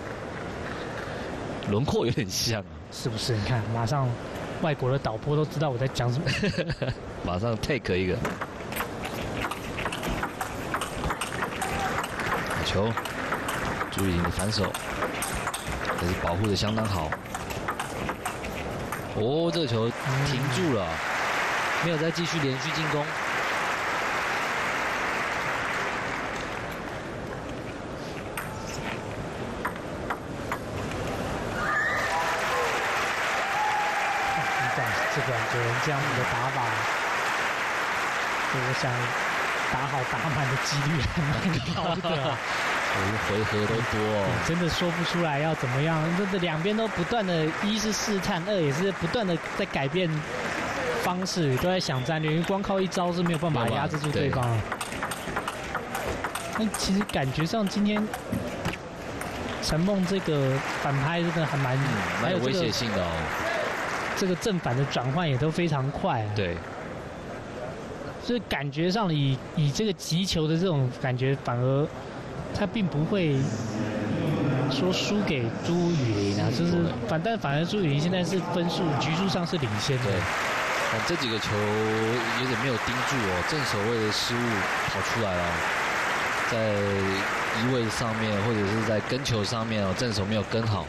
Speaker 2: 轮廓有点像啊，
Speaker 1: 是不是？你看，马上外国的导播都知道我在讲什么，
Speaker 2: 马上 take 一个球，朱雨婷的反手，也是保护的相当好。哦，这个球停住了，没有再继续连续进攻。
Speaker 1: 这两个人这样子的打法，我想打好打满的几率还蛮高的、啊。
Speaker 2: 回合都多、哦，
Speaker 1: 真的说不出来要怎么样。这这两边都不断的，一是试探，二也是不断的在改变方式，都在想战略，因为光靠一招是没有办法压制住对方。那其实感觉上今天陈梦这个反拍真的还蛮、嗯、
Speaker 2: 蛮有威胁性的哦。
Speaker 1: 这个正反的转换也都非常快、啊。
Speaker 2: 对。
Speaker 1: 所以感觉上以以这个击球的这种感觉，反而。他并不会说输给朱雨玲啊，就是反但反而朱雨玲现在是分数局数上是领先的。
Speaker 2: 对，这几个球有点没有盯住哦，正手位的失误跑出来了，在移位上面或者是在跟球上面哦，正手没有跟好。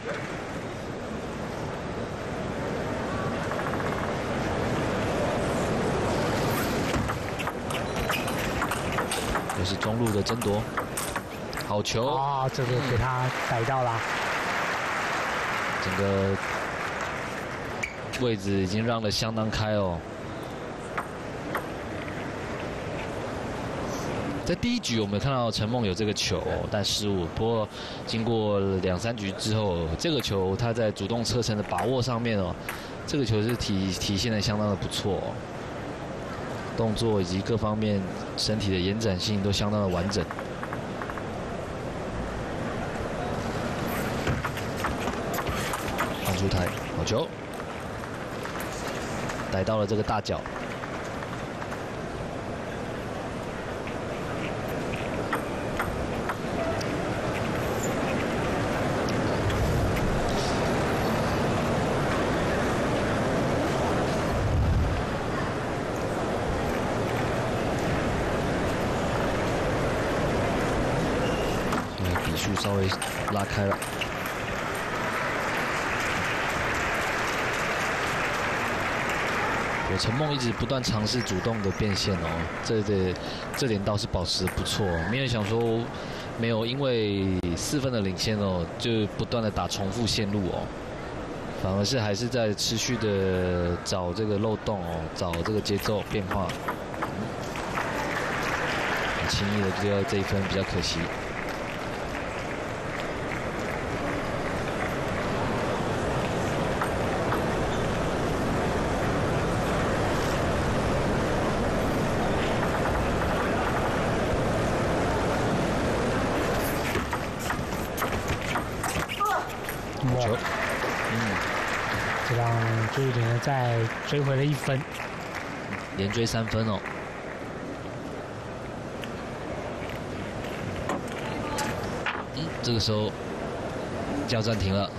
Speaker 2: 又是中路的争夺。好球
Speaker 1: 啊、哦！这个给他逮到了，
Speaker 2: 整个位置已经让得相当开哦。在第一局我们看到陈梦有这个球、哦，但失误。不过经过两三局之后，这个球他在主动车程的把握上面哦，这个球是体体现的相当的不错、哦，动作以及各方面身体的延展性都相当的完整。出台好球，逮到了这个大脚。现在比数稍微拉开了。陈梦一直不断尝试主动的变现哦，这这这点倒是保持得不错，没有想说没有因为四分的领先哦，就不断的打重复线路哦，反而是还是在持续的找这个漏洞哦，找这个节奏变化，很轻易的就要这一分比较可惜。球，嗯，
Speaker 1: 这让朱雨玲再追回了一分，
Speaker 2: 连追三分哦。嗯，这个时候叫暂停了，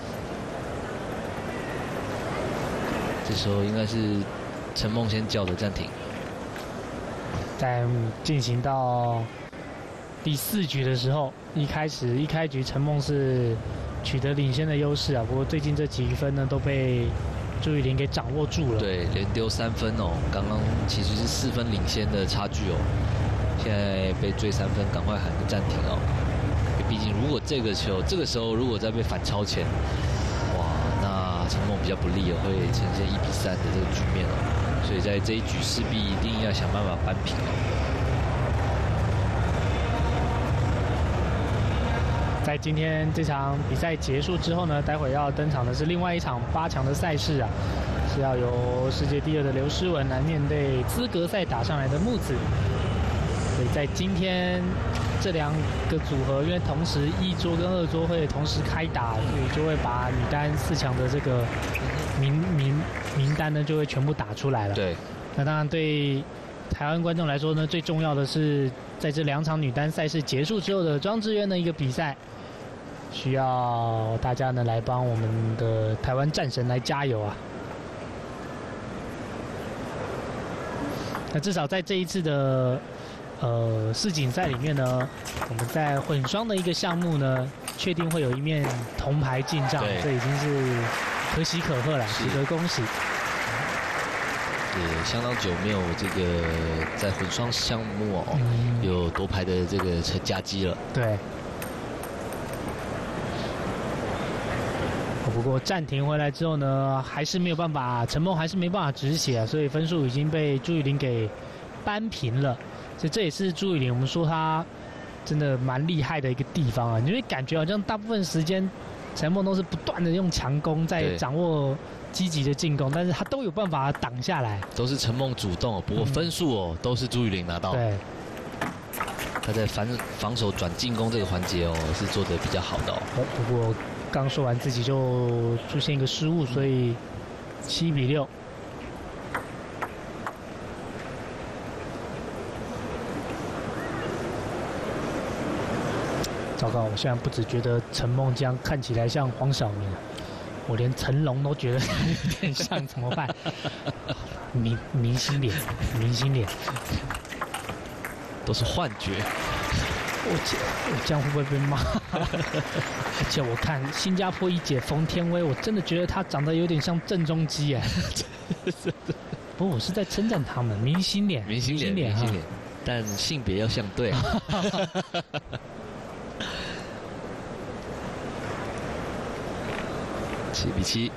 Speaker 2: 这时候应该是陈梦先叫的暂停。
Speaker 1: 在进行到第四局的时候，一开始一开局陈梦是取得领先的优势啊，不过最近这几分呢都被朱雨玲给掌握住了。
Speaker 2: 对，连丢三分哦，刚刚其实是四分领先的差距哦，现在被追三分，赶快喊个暂停哦。毕竟如果这个球这个时候如果再被反超前，哇，那陈梦比较不利哦，会呈现一比三的这个局面哦，所以在这一局势必一定要想办法扳平哦。
Speaker 1: 在今天这场比赛结束之后呢，待会要登场的是另外一场八强的赛事啊，是要由世界第二的刘诗雯来面对资格赛打上来的木子。所以在今天这两个组合，因为同时一桌跟二桌会同时开打，所以就会把女单四强的这个名名名单呢就会全部打出来了。
Speaker 2: 对，
Speaker 1: 那当然对台湾观众来说呢，最重要的是在这两场女单赛事结束之后的庄智渊的一个比赛，需要大家呢来帮我们的台湾战神来加油啊！那至少在这一次的呃世锦赛里面呢，我们在混双的一个项目呢，确定会有一面铜牌进账，这已经是可喜可贺了，值得恭喜。
Speaker 2: 也相当久没有这个在混双项目哦、嗯、有夺牌的这个成佳绩了。
Speaker 1: 对。不过暂停回来之后呢，还是没有办法，陈梦还是没办法止血、啊，所以分数已经被朱雨玲给扳平了。所以这也是朱雨玲我们说她真的蛮厉害的一个地方啊，你会感觉好像大部分时间陈梦都是不断的用强攻在掌握积极的进攻，但是她都有办法挡下来。
Speaker 2: 都是陈梦主动，不过分数哦、嗯、都是朱雨玲拿到。
Speaker 1: 对。
Speaker 2: 她在防防守转进攻这个环节哦是做得比较好的哦。
Speaker 1: 不过。刚说完自己就出现一个失误，所以七比六。糟糕！我现在不只觉得陈梦江看起来像黄晓明，我连成龙都觉得他有点像，怎么办？明明星脸，明星脸，
Speaker 2: 都是幻觉。
Speaker 1: 我我这样会不会被骂？而且我看新加坡一姐冯天薇，我真的觉得她长得有点像郑中基哎。不过我是在称赞他们明星脸，
Speaker 2: 明星脸，明星脸，但性别要相对。七比七，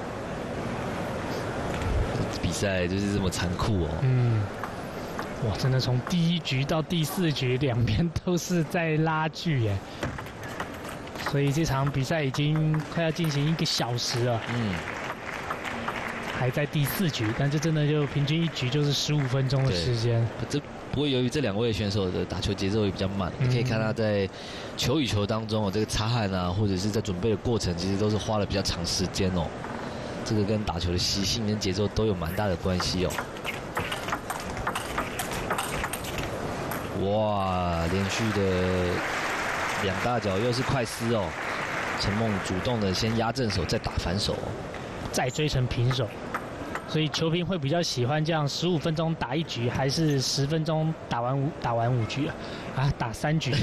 Speaker 2: 比赛就是这么残酷哦。嗯。
Speaker 1: 哇，真的从第一局到第四局，两边都是在拉锯耶，所以这场比赛已经快要进行一个小时了。嗯，还在第四局，但这真的就平均一局就是十五分钟的时间。
Speaker 2: 这不过由于这两位选手的打球节奏也比较慢，嗯、你可以看他在球与球当中哦，这个擦汗啊，或者是在准备的过程，其实都是花了比较长时间哦。这个跟打球的习性跟节奏都有蛮大的关系哦。哇，连续的两大脚又是快丝哦！陈梦主动的先压正手，再打反手、哦，
Speaker 1: 再追成平手。所以球评会比较喜欢这样十五分钟打一局，还是十分钟打完五打完五局啊？啊，打三局。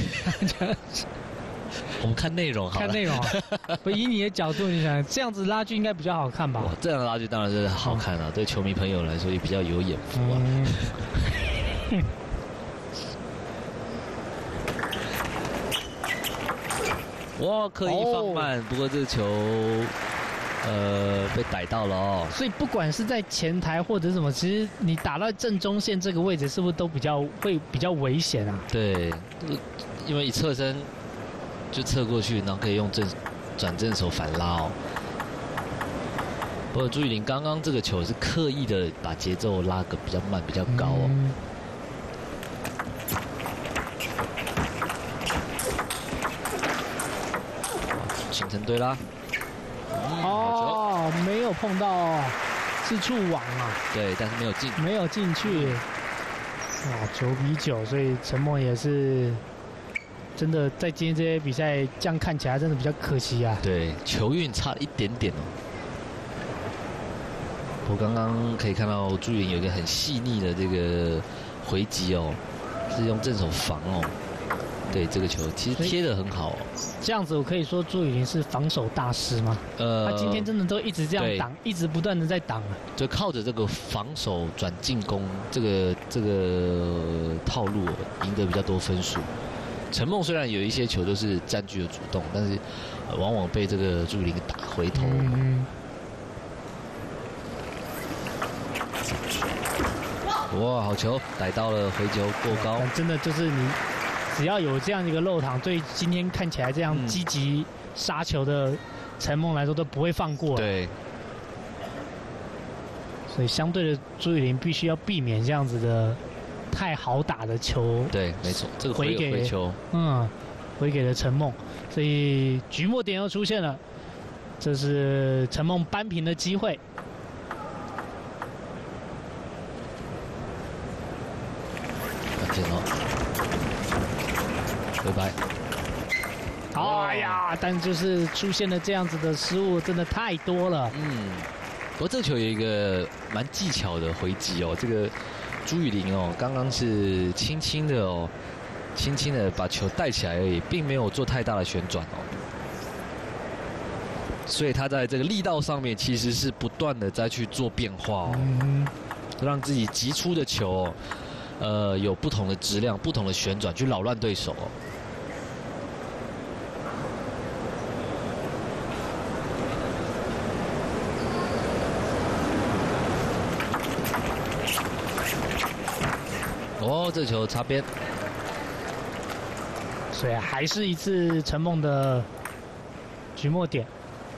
Speaker 2: 我们看内容好了，
Speaker 1: 看内容啊。不，以你的角度，你想这样子拉锯应该比较好看吧？
Speaker 2: 哇，这样的拉锯当然是好看啊，嗯、对球迷朋友来说也比较有眼福啊。嗯哇，刻意放慢，哦、不过这个球，呃，被逮到了哦。
Speaker 1: 所以不管是在前台或者什么，其实你打到正中线这个位置，是不是都比较会比较危险啊？
Speaker 2: 对，因为一侧身就侧过去，然后可以用正转正手反拉哦。不过朱雨玲刚刚这个球是刻意的把节奏拉个比较慢、比较高哦。嗯形成对啦，
Speaker 1: 嗯、哦，没有碰到，是触网啊。
Speaker 2: 对，但是没有进，
Speaker 1: 没有进去。哇，九比九，所以陈梦也是真的在今天这些比赛这样看起来真的比较可惜啊。
Speaker 2: 对，球运差了一点点哦。我刚刚可以看到朱雨玲有一个很细腻的这个回击哦，是用正手防哦。对这个球其实贴得很好、哦，
Speaker 1: 这样子我可以说朱雨玲是防守大师吗？呃，他今天真的都一直这样挡，一直不断的在挡啊，
Speaker 2: 就靠着这个防守转进攻这个这个套路、哦、赢得比较多分数。陈梦虽然有一些球都是占据了主动，但是、呃、往往被这个朱雨玲打回头。嗯哇，好球，逮到了回球过高，
Speaker 1: 真的就是你。只要有这样一个漏堂，对今天看起来这样积极杀球的陈梦来说都不会放过。
Speaker 2: 对，
Speaker 1: 所以相对的朱雨玲必须要避免这样子的太好打的球。
Speaker 2: 对，没错，这个回给回球，
Speaker 1: 嗯，回给了陈梦，所以局末点又出现了，这是陈梦扳平的机会。
Speaker 2: 拜拜。
Speaker 1: 哎呀，但就是出现了这样子的失误，真的太多了。
Speaker 2: 嗯，不过这个球有一个蛮技巧的回击哦，这个朱雨玲哦，刚刚是轻轻的哦，轻轻的把球带起来而已，并没有做太大的旋转哦。所以他在这个力道上面其实是不断的再去做变化哦，嗯、让自己击出的球、哦，呃，有不同的质量、不同的旋转，去扰乱对手哦。哦，这球擦边，
Speaker 1: 所以还是一次陈梦的局末点。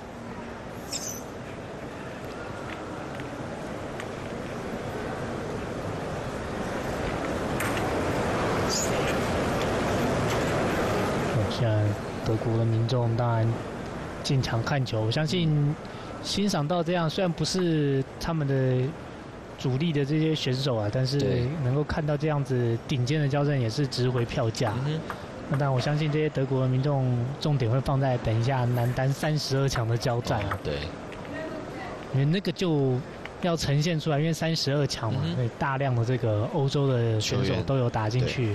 Speaker 1: 现在德国的民众当然进场看球，我相信欣赏到这样，虽然不是他们的主力的这些选手啊，但是能够看到这样子顶尖的交战也是值回票价。嗯、那但我相信这些德国的民众重点会放在等一下男单三十二强的交战啊、哦。
Speaker 2: 对，
Speaker 1: 因为那个就要呈现出来，因为三十二强嘛，所以、嗯、大量的这个欧洲的选手都有打进去。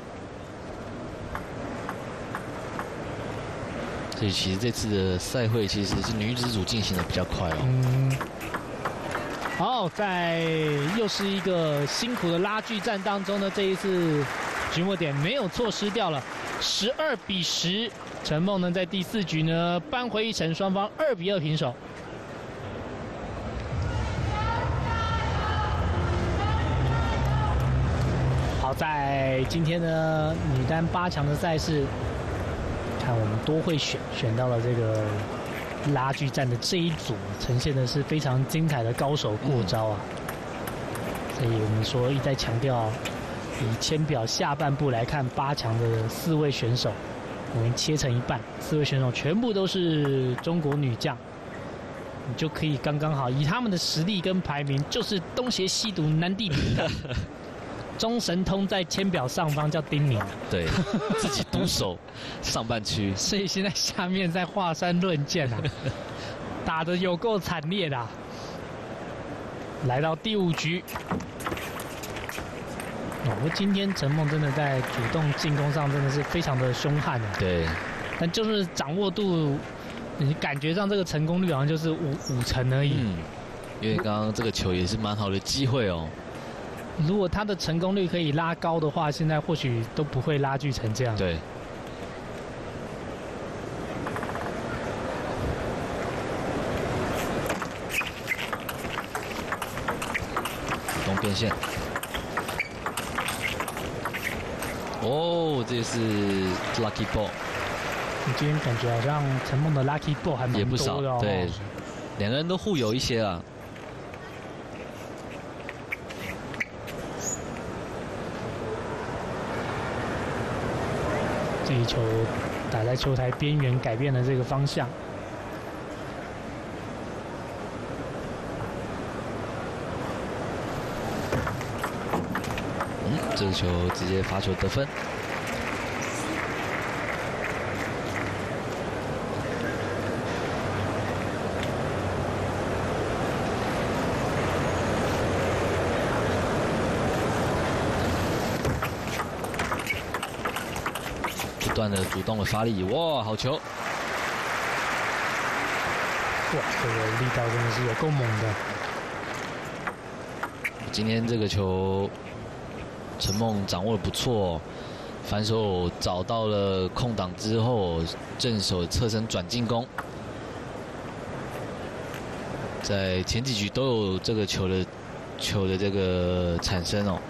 Speaker 2: 所以其实这次的赛会其实是女子组进行的比较快哦。
Speaker 1: 嗯。好，在又是一个辛苦的拉锯战当中呢，这一次局末点没有错失掉了，十二比十，陈梦呢在第四局呢扳回一城，双方二比二平手。好，在今天的女单八强的赛事。看我们多会选，选到了这个拉锯战的这一组，呈现的是非常精彩的高手过招啊！所以我们说一再强调，以签表下半部来看，八强的四位选手，我们切成一半，四位选手全部都是中国女将，你就可以刚刚好，以他们的实力跟排名，就是东邪西毒南帝北的。中神通在签表上方叫丁宁，
Speaker 2: 对，自己独守上半区，
Speaker 1: 所以现在下面在华山论剑啊，打得有够惨烈的、啊。来到第五局，哦，不过今天陈梦真的在主动进攻上真的是非常的凶悍啊。
Speaker 2: 对，
Speaker 1: 但就是掌握度，你感觉上这个成功率好像就是五五成而已。
Speaker 2: 嗯，因为刚刚这个球也是蛮好的机会哦。
Speaker 1: 如果他的成功率可以拉高的话，现在或许都不会拉锯成这样。
Speaker 2: 对。主动变线。哦，这是 lucky ball。
Speaker 1: 你今天感觉好像陈梦的 lucky ball 还蛮多的哦。
Speaker 2: 也不少，对，两个人都互有一些啊。
Speaker 1: 这一球打在球台边缘，改变了这个方向。
Speaker 2: 嗯，这个球直接罚球得分。不断的主动的发力，哇，好球！哇，
Speaker 1: 这个力道真的是有够猛的。
Speaker 2: 今天这个球，陈梦掌握的不错，反手找到了空档之后，正手侧身转进攻，在前几局都有这个球的球的这个产生哦。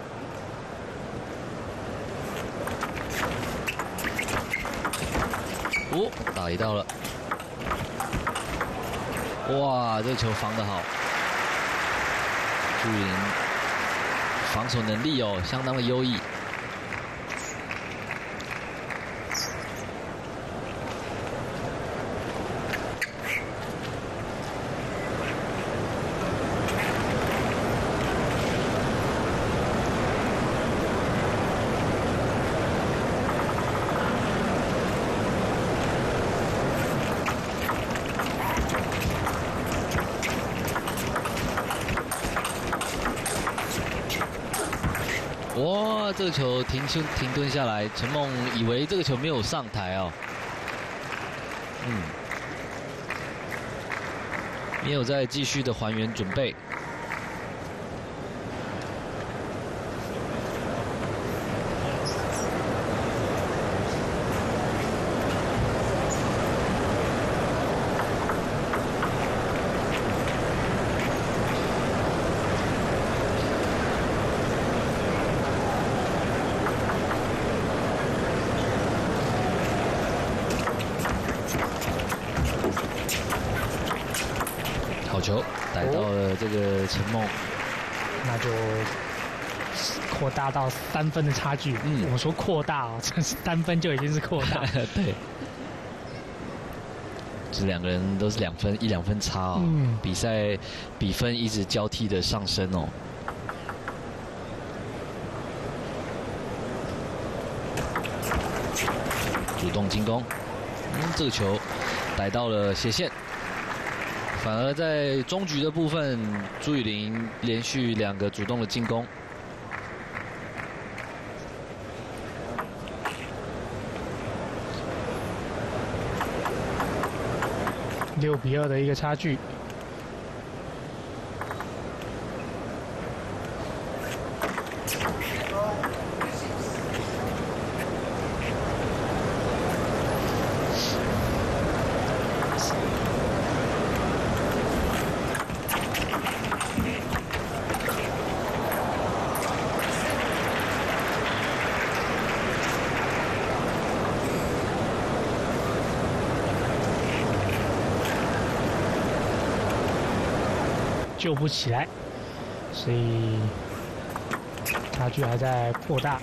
Speaker 2: 哦，打一到了！哇，这个球防得好，朱云防守能力哦，相当的优异。 这个球停停停顿下来，陈梦以为这个球没有上台哦，嗯，没有再继续的还原准备。好球，逮到了这个陈梦，
Speaker 1: 那就扩大到三分的差距。嗯，我们说扩大哦，这是三分就已经是扩大。
Speaker 2: 对，这两个人都是两分，一两分差哦。嗯，比赛比分一直交替的上升哦。主动进攻，嗯，这个球逮到了斜线。反而在中局的部分，朱雨玲连续两个主动的进攻。
Speaker 1: 六比二的一个差距。救不起来，所以差距还在扩大。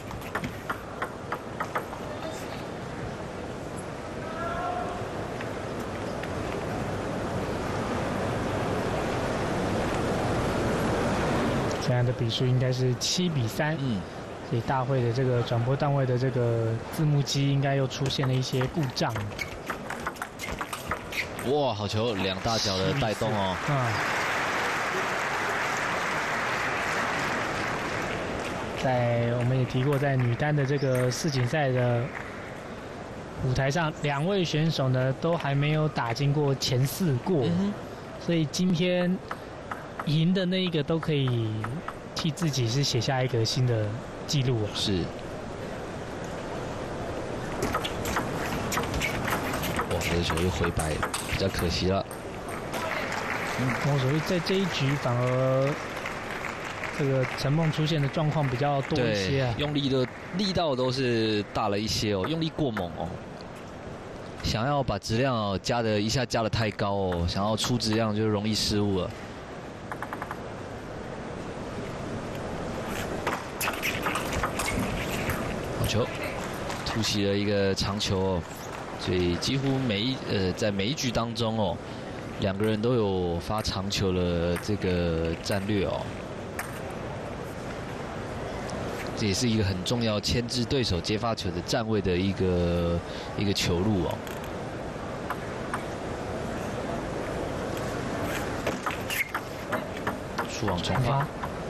Speaker 1: 现在的比数应该是七比三，嗯，所以大会的这个转播单位的这个字幕机应该又出现了一些故障。
Speaker 2: 哇，好球，两大脚的带动哦。嗯。
Speaker 1: 在我们也提过，在女单的这个世锦赛的舞台上，两位选手呢都还没有打进过前四过，嗯、所以今天赢的那一个都可以替自己是写下一个新的纪录啊。
Speaker 2: 是。哇，这个球又回白，比较可惜了。
Speaker 1: 嗯，我所以在这一局反而。这个陈梦出现的状况比较多一些啊，
Speaker 2: 用力的力道都是大了一些哦，用力过猛哦，想要把质量哦加的一下加的太高哦，想要出质量就容易失误了。好球，突袭了一个长球哦，所以几乎每一呃在每一局当中哦，两个人都有发长球的这个战略哦。这也是一个很重要牵制对手接发球的站位的一个一个球路哦。触网重发。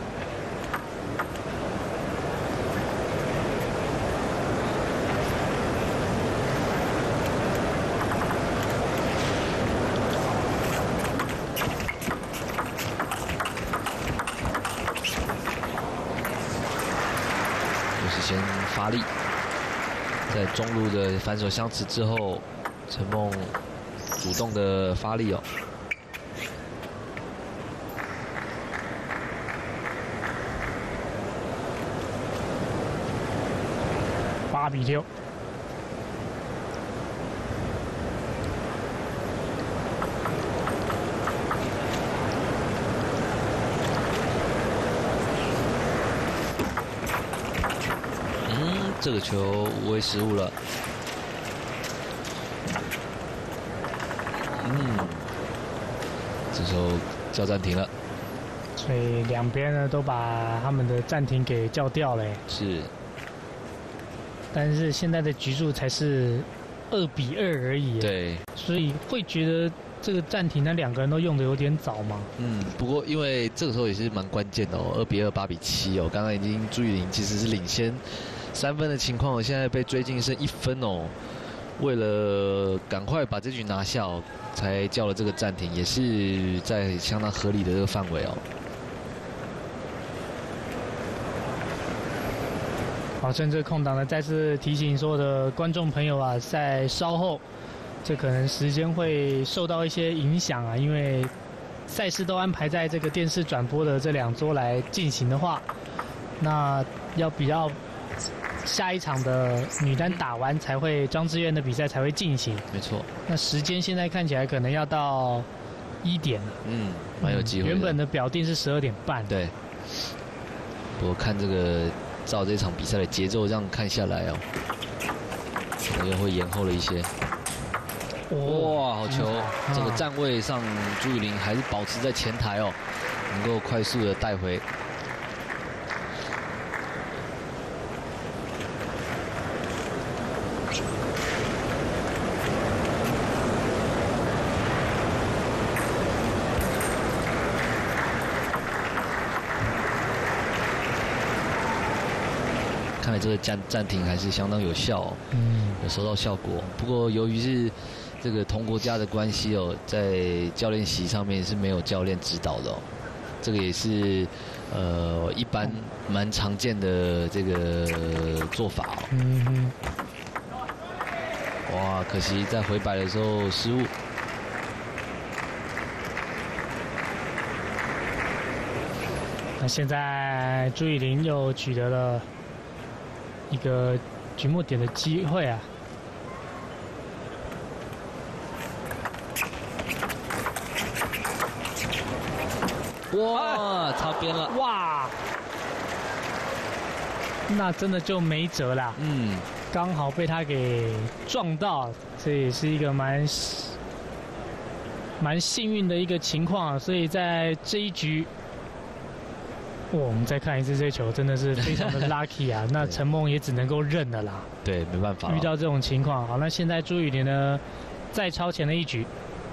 Speaker 2: 先发力，在中路的反手相持之后，陈梦主动的发力哦。
Speaker 1: 八比六。
Speaker 2: 这个球无谓失误了。嗯，这时候叫暂停了。
Speaker 1: 所以两边呢都把他们的暂停给叫掉了。
Speaker 2: 是。
Speaker 1: 但是现在的局数才是二比二而已。
Speaker 2: 对。
Speaker 1: 所以会觉得这个暂停，那两个人都用的有点早嘛。
Speaker 2: 嗯，不过因为这个时候也是蛮关键的哦，二比二，八比七哦，刚刚已经朱雨玲其实是领先三分的情况，现在被追进剩一分哦。为了赶快把这局拿下哦，才叫了这个暂停，也是在相当合理的这个范围哦。
Speaker 1: 好，趁这个空档呢，再次提醒所有的观众朋友啊，在稍后。这可能时间会受到一些影响啊，因为赛事都安排在这个电视转播的这两桌来进行的话，那要比较下一场的女单打完才会张志愿的比赛才会进行。
Speaker 2: 没错。
Speaker 1: 那时间现在看起来可能要到一点了。
Speaker 2: 嗯，蛮有机会、嗯。
Speaker 1: 原本的表定是十二点半。
Speaker 2: 对。我看这个照这场比赛的节奏这样看下来哦，可能会延后了一些。哇，好球！这个站位上，朱雨玲还是保持在前台哦，能够快速的带回。看来这个暂暂停还是相当有效哦，嗯，有收到效果。不过由于是这个同国家的关系哦，在教练席上面是没有教练指导的哦，这个也是呃一般蛮常见的这个做法哦。嗯哼。哇，可惜在回摆的时候失误。
Speaker 1: 那现在朱雨玲又取得了一个局末点的机会啊。
Speaker 2: 哇，擦边了！
Speaker 1: 哇，那真的就没辙啦。嗯，刚好被他给撞到，这也是一个蛮蛮幸运的一个情况啊。所以在这一局，哇，我们再看一次这球，真的是非常的 lucky 啊。那陈梦也只能够认了啦。
Speaker 2: 对，没办法。
Speaker 1: 遇到这种情况，好，那现在朱雨玲呢，再超前了一局。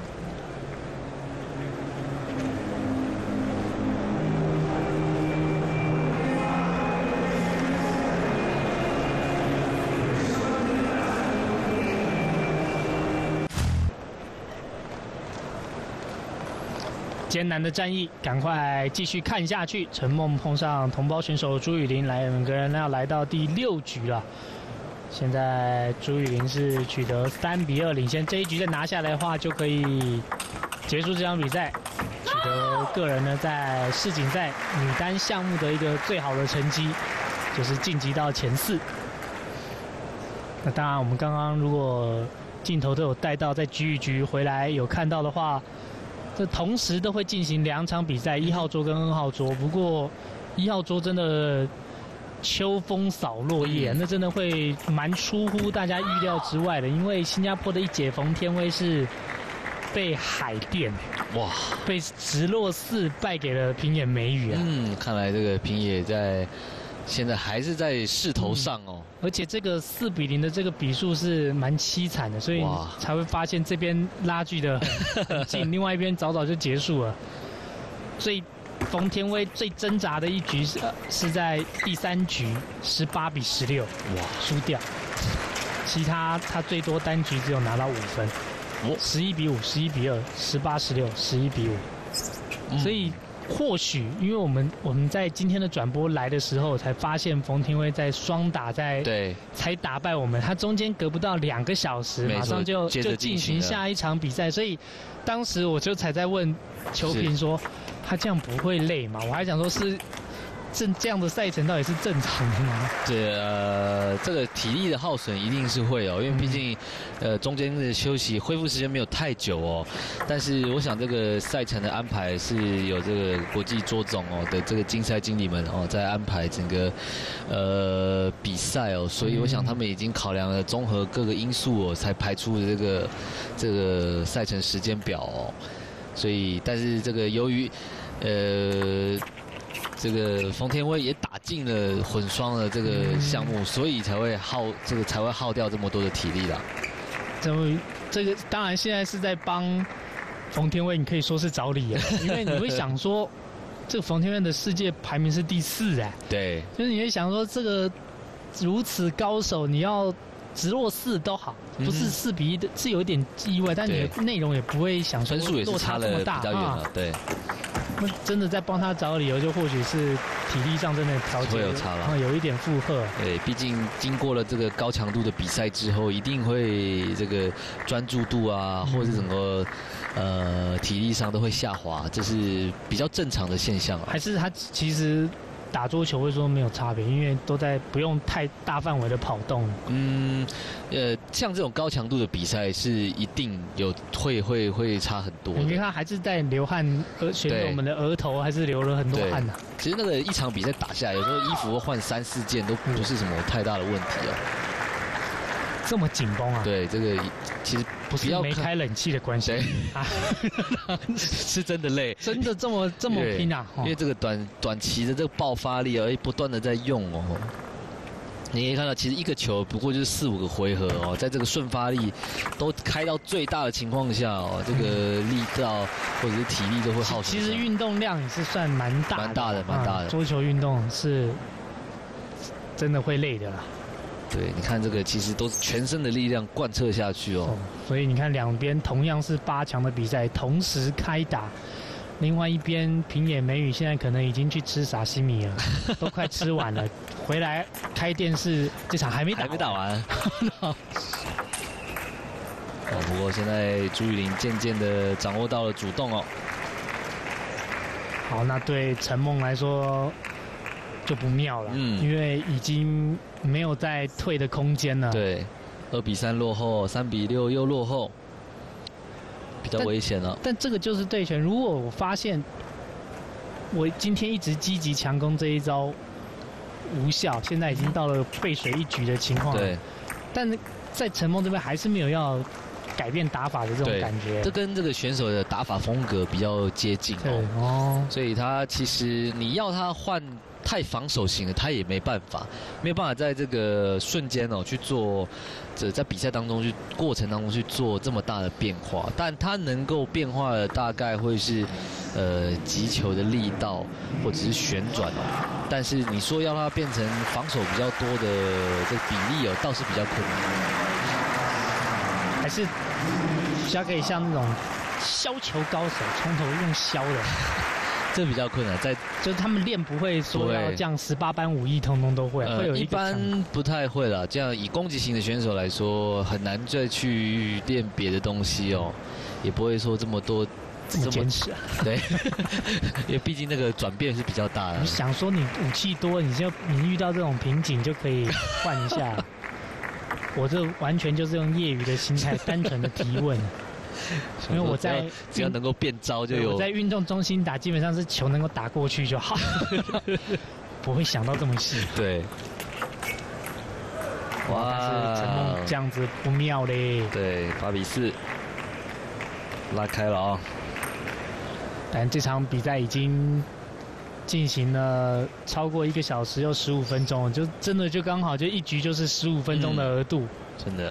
Speaker 1: 艰难的战役，赶快继续看下去。陈梦碰上同胞选手朱雨玲，来两个人要来到第六局了。现在朱雨玲是取得三比二领先，这一局再拿下来的话，就可以结束这场比赛，取得个人呢在世锦赛女单项目的一个最好的成绩，就是晋级到前四。那当然，我们刚刚如果镜头都有带到，在局与局回来有看到的话。这同时都会进行两场比赛，一号桌跟二号桌。不过一号桌真的秋风扫落叶，那真的会蛮出乎大家预料之外的。因为新加坡的一姐冯天薇是被海淀哇，被直落四败给了平野美宇啊。嗯，
Speaker 2: 看来这个平野在现在还是在势头上哦。嗯，
Speaker 1: 而且这个四比零的这个比数是蛮凄惨的，所以才会发现这边拉锯的很近，另外一边早早就结束了。最冯天薇最挣扎的一局是、呃、是在第三局十八比十六，哇，输掉。其他他最多单局只有拿到五分，十一比五、十一比二、十八十六、十一比五，嗯，所以。或许因为我们我们在今天的转播来的时候，才发现冯天薇在双打在对才打败我们，他中间隔不到两个小时，马上就就进行下一场比赛，所以当时我就才在问球评说，他这样不会累吗？我还想说是。这这样的赛程到底是正常的吗？
Speaker 2: 对，呃，这个体力的耗损一定是会哦，因为毕竟，呃，中间的休息恢复时间没有太久哦。但是我想这个赛程的安排是有这个国际桌总哦的这个竞赛经理们哦在安排整个呃比赛哦，所以我想他们已经考量了综合各个因素哦，才排出这个这个赛程时间表哦。所以，但是这个由于呃。这个冯天薇也打进了混双的这个项目，所以才会耗这个才会耗掉这么多的体力啦。
Speaker 1: 这这个当然现在是在帮冯天薇你可以说是找理啊，因为你会想说，这个冯天薇的世界排名是第四哎，
Speaker 2: 对，
Speaker 1: 就是你会想说这个如此高手，你要直落四都好，不是四比一的，是有一点意外，但你的内容也不会想说
Speaker 2: 分数也是差了比较远了，对。
Speaker 1: 那真的在帮他找理由，就或许是体力上真的调节
Speaker 2: 会有差了，
Speaker 1: 有一点负荷。
Speaker 2: 对，毕竟经过了这个高强度的比赛之后，一定会这个专注度啊，或者是整个呃体力上都会下滑，这是比较正常的现象啊。
Speaker 1: 还是他其实打桌球会说没有差别，因为都在不用太大范围的跑动。
Speaker 2: 嗯，呃，像这种高强度的比赛是一定有会会会差很多的。
Speaker 1: 你看他还是在流汗，呃，选手们的额头还是流了很多汗呐、啊。
Speaker 2: 其实那个一场比赛打下来，有时候衣服换三四件都不是什么太大的问题哦。
Speaker 1: 这么紧绷啊？
Speaker 2: 对，这个其实
Speaker 1: 不是没开冷气的关系啊，
Speaker 2: 是真的累，
Speaker 1: 真的这么这么拼啊？
Speaker 2: 因为这个短短期的这个爆发力而不断的在用哦。你可以看到，其实一个球不过就是四五个回合哦，在这个瞬发力都开到最大的情况下哦，这个力道或者是体力都会耗损。
Speaker 1: 其实运动量也是算蛮大的，
Speaker 2: 蛮大的，蛮大的。
Speaker 1: 桌球运动是真的会累的啦。
Speaker 2: 对，你看这个其实都是全身的力量贯彻下去哦。
Speaker 1: 所以你看两边同样是八强的比赛同时开打，另外一边平野美宇现在可能已经去吃沙西米了，都快吃完了，回来开电视，这场还没打，
Speaker 2: 还没打完。哦，不过现在朱雨玲渐渐的掌握到了主动哦。
Speaker 1: 好，那对陈梦来说就不妙了，嗯，因为已经没有再退的空间了。
Speaker 2: 对，二比三落后，三比六又落后，比较危险了。
Speaker 1: 但这个就是对拳，如果我发现我今天一直积极强攻这一招无效，现在已经到了背水一局的情况。
Speaker 2: 对，
Speaker 1: 但在陈梦这边还是没有要改变打法的这种感觉。
Speaker 2: 这跟这个选手的打法风格比较接近哦。哦，所以他其实你要他换太防守型的，他也没办法，没有办法在这个瞬间哦去做，这在比赛当中去过程当中去做这么大的变化。但他能够变化的大概会是，呃，击球的力道或者是旋转哦。但是你说要他变成防守比较多的这个比例哦，倒是比较困难。
Speaker 1: 还是比较可以像那种削球高手，从头用削的。
Speaker 2: 这比较困难，在
Speaker 1: 就是他们练不会说要这样十八般武艺通通都会，会有
Speaker 2: 一般不太会啦。这样以攻击型的选手来说，很难再去练别的东西哦，也不会说这么多
Speaker 1: 这么坚持啊。
Speaker 2: 对，因为毕竟那个转变是比较大的。
Speaker 1: 你想说你武器多，你就你遇到这种瓶颈就可以换一下。我这完全就是用业余的心态，单纯的提问。因为我在
Speaker 2: 只要能够变招就有。
Speaker 1: 我在运动中心打，基本上是球能够打过去就好，不会想到这么细。
Speaker 2: 对。
Speaker 1: 哇！但是陈梦这样子不妙嘞。
Speaker 2: 对，八比四，拉开了啊、哦。
Speaker 1: 但这场比赛已经进行了超过一个小时又十五分钟，就真的就刚好就一局就是十五分钟的额度、
Speaker 2: 嗯，真的。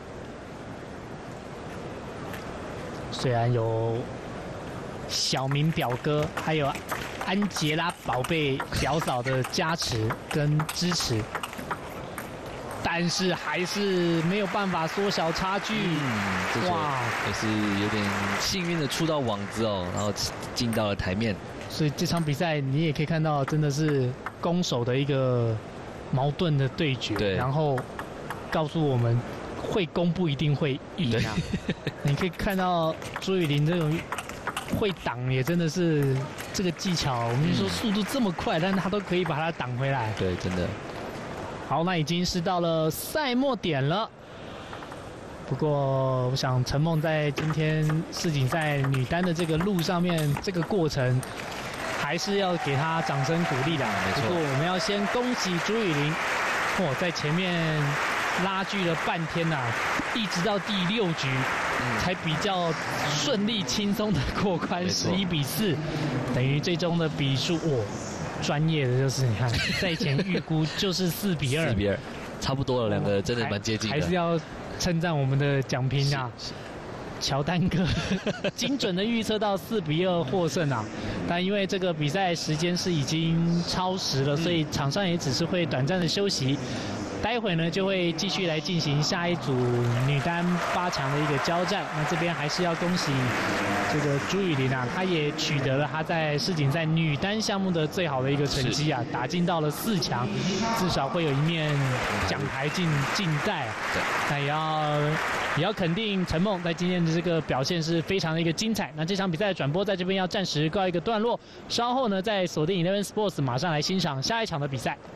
Speaker 1: 虽然有小明表哥，还有安杰拉宝贝表嫂的加持跟支持，但是还是没有办法缩小差距。
Speaker 2: 嗯，哇，也是有点幸运的触到网子哦，然后进到了台面。
Speaker 1: 所以这场比赛你也可以看到，真的是攻守的一个矛盾的对决。
Speaker 2: 对，
Speaker 1: 然后告诉我们。会攻不一定会赢啊！你可以看到朱雨玲这种会挡，也真的是这个技巧。我们说速度这么快，但是他都可以把它挡回来。
Speaker 2: 对，真的。
Speaker 1: 好，那已经是到了赛末点了。不过，我想陈梦在今天世锦赛女单的这个路上面，这个过程还是要给她掌声鼓励的。
Speaker 2: 没错。
Speaker 1: 不过，我们要先恭喜朱雨玲，哦，在前面。拉锯了半天呐、啊，一直到第六局、嗯、才比较顺利轻松的过关，十一比四，等于最终的比数，哦，专业的就是你看，赛前预估就是四比二，
Speaker 2: 四比二，差不多了，两个真的蛮接近的，
Speaker 1: 还是要称赞我们的蒋平啊， 乔丹哥精准的预测到四比二获胜啊，但因为这个比赛时间是已经超时了，所以场上也只是会短暂的休息。待会呢就会继续来进行下一组女单八强的一个交战。那这边还是要恭喜这个朱雨玲啊，她也取得了她在世锦赛女单项目的最好的一个成绩啊，打进到了四强，至少会有一面奖牌进进袋。那也要也要肯定陈梦在今天的这个表现是非常的一个精彩。那这场比赛的转播在这边要暂时告一个段落，稍后呢再锁定 Eleven Sports 马上来欣赏下一场的比赛。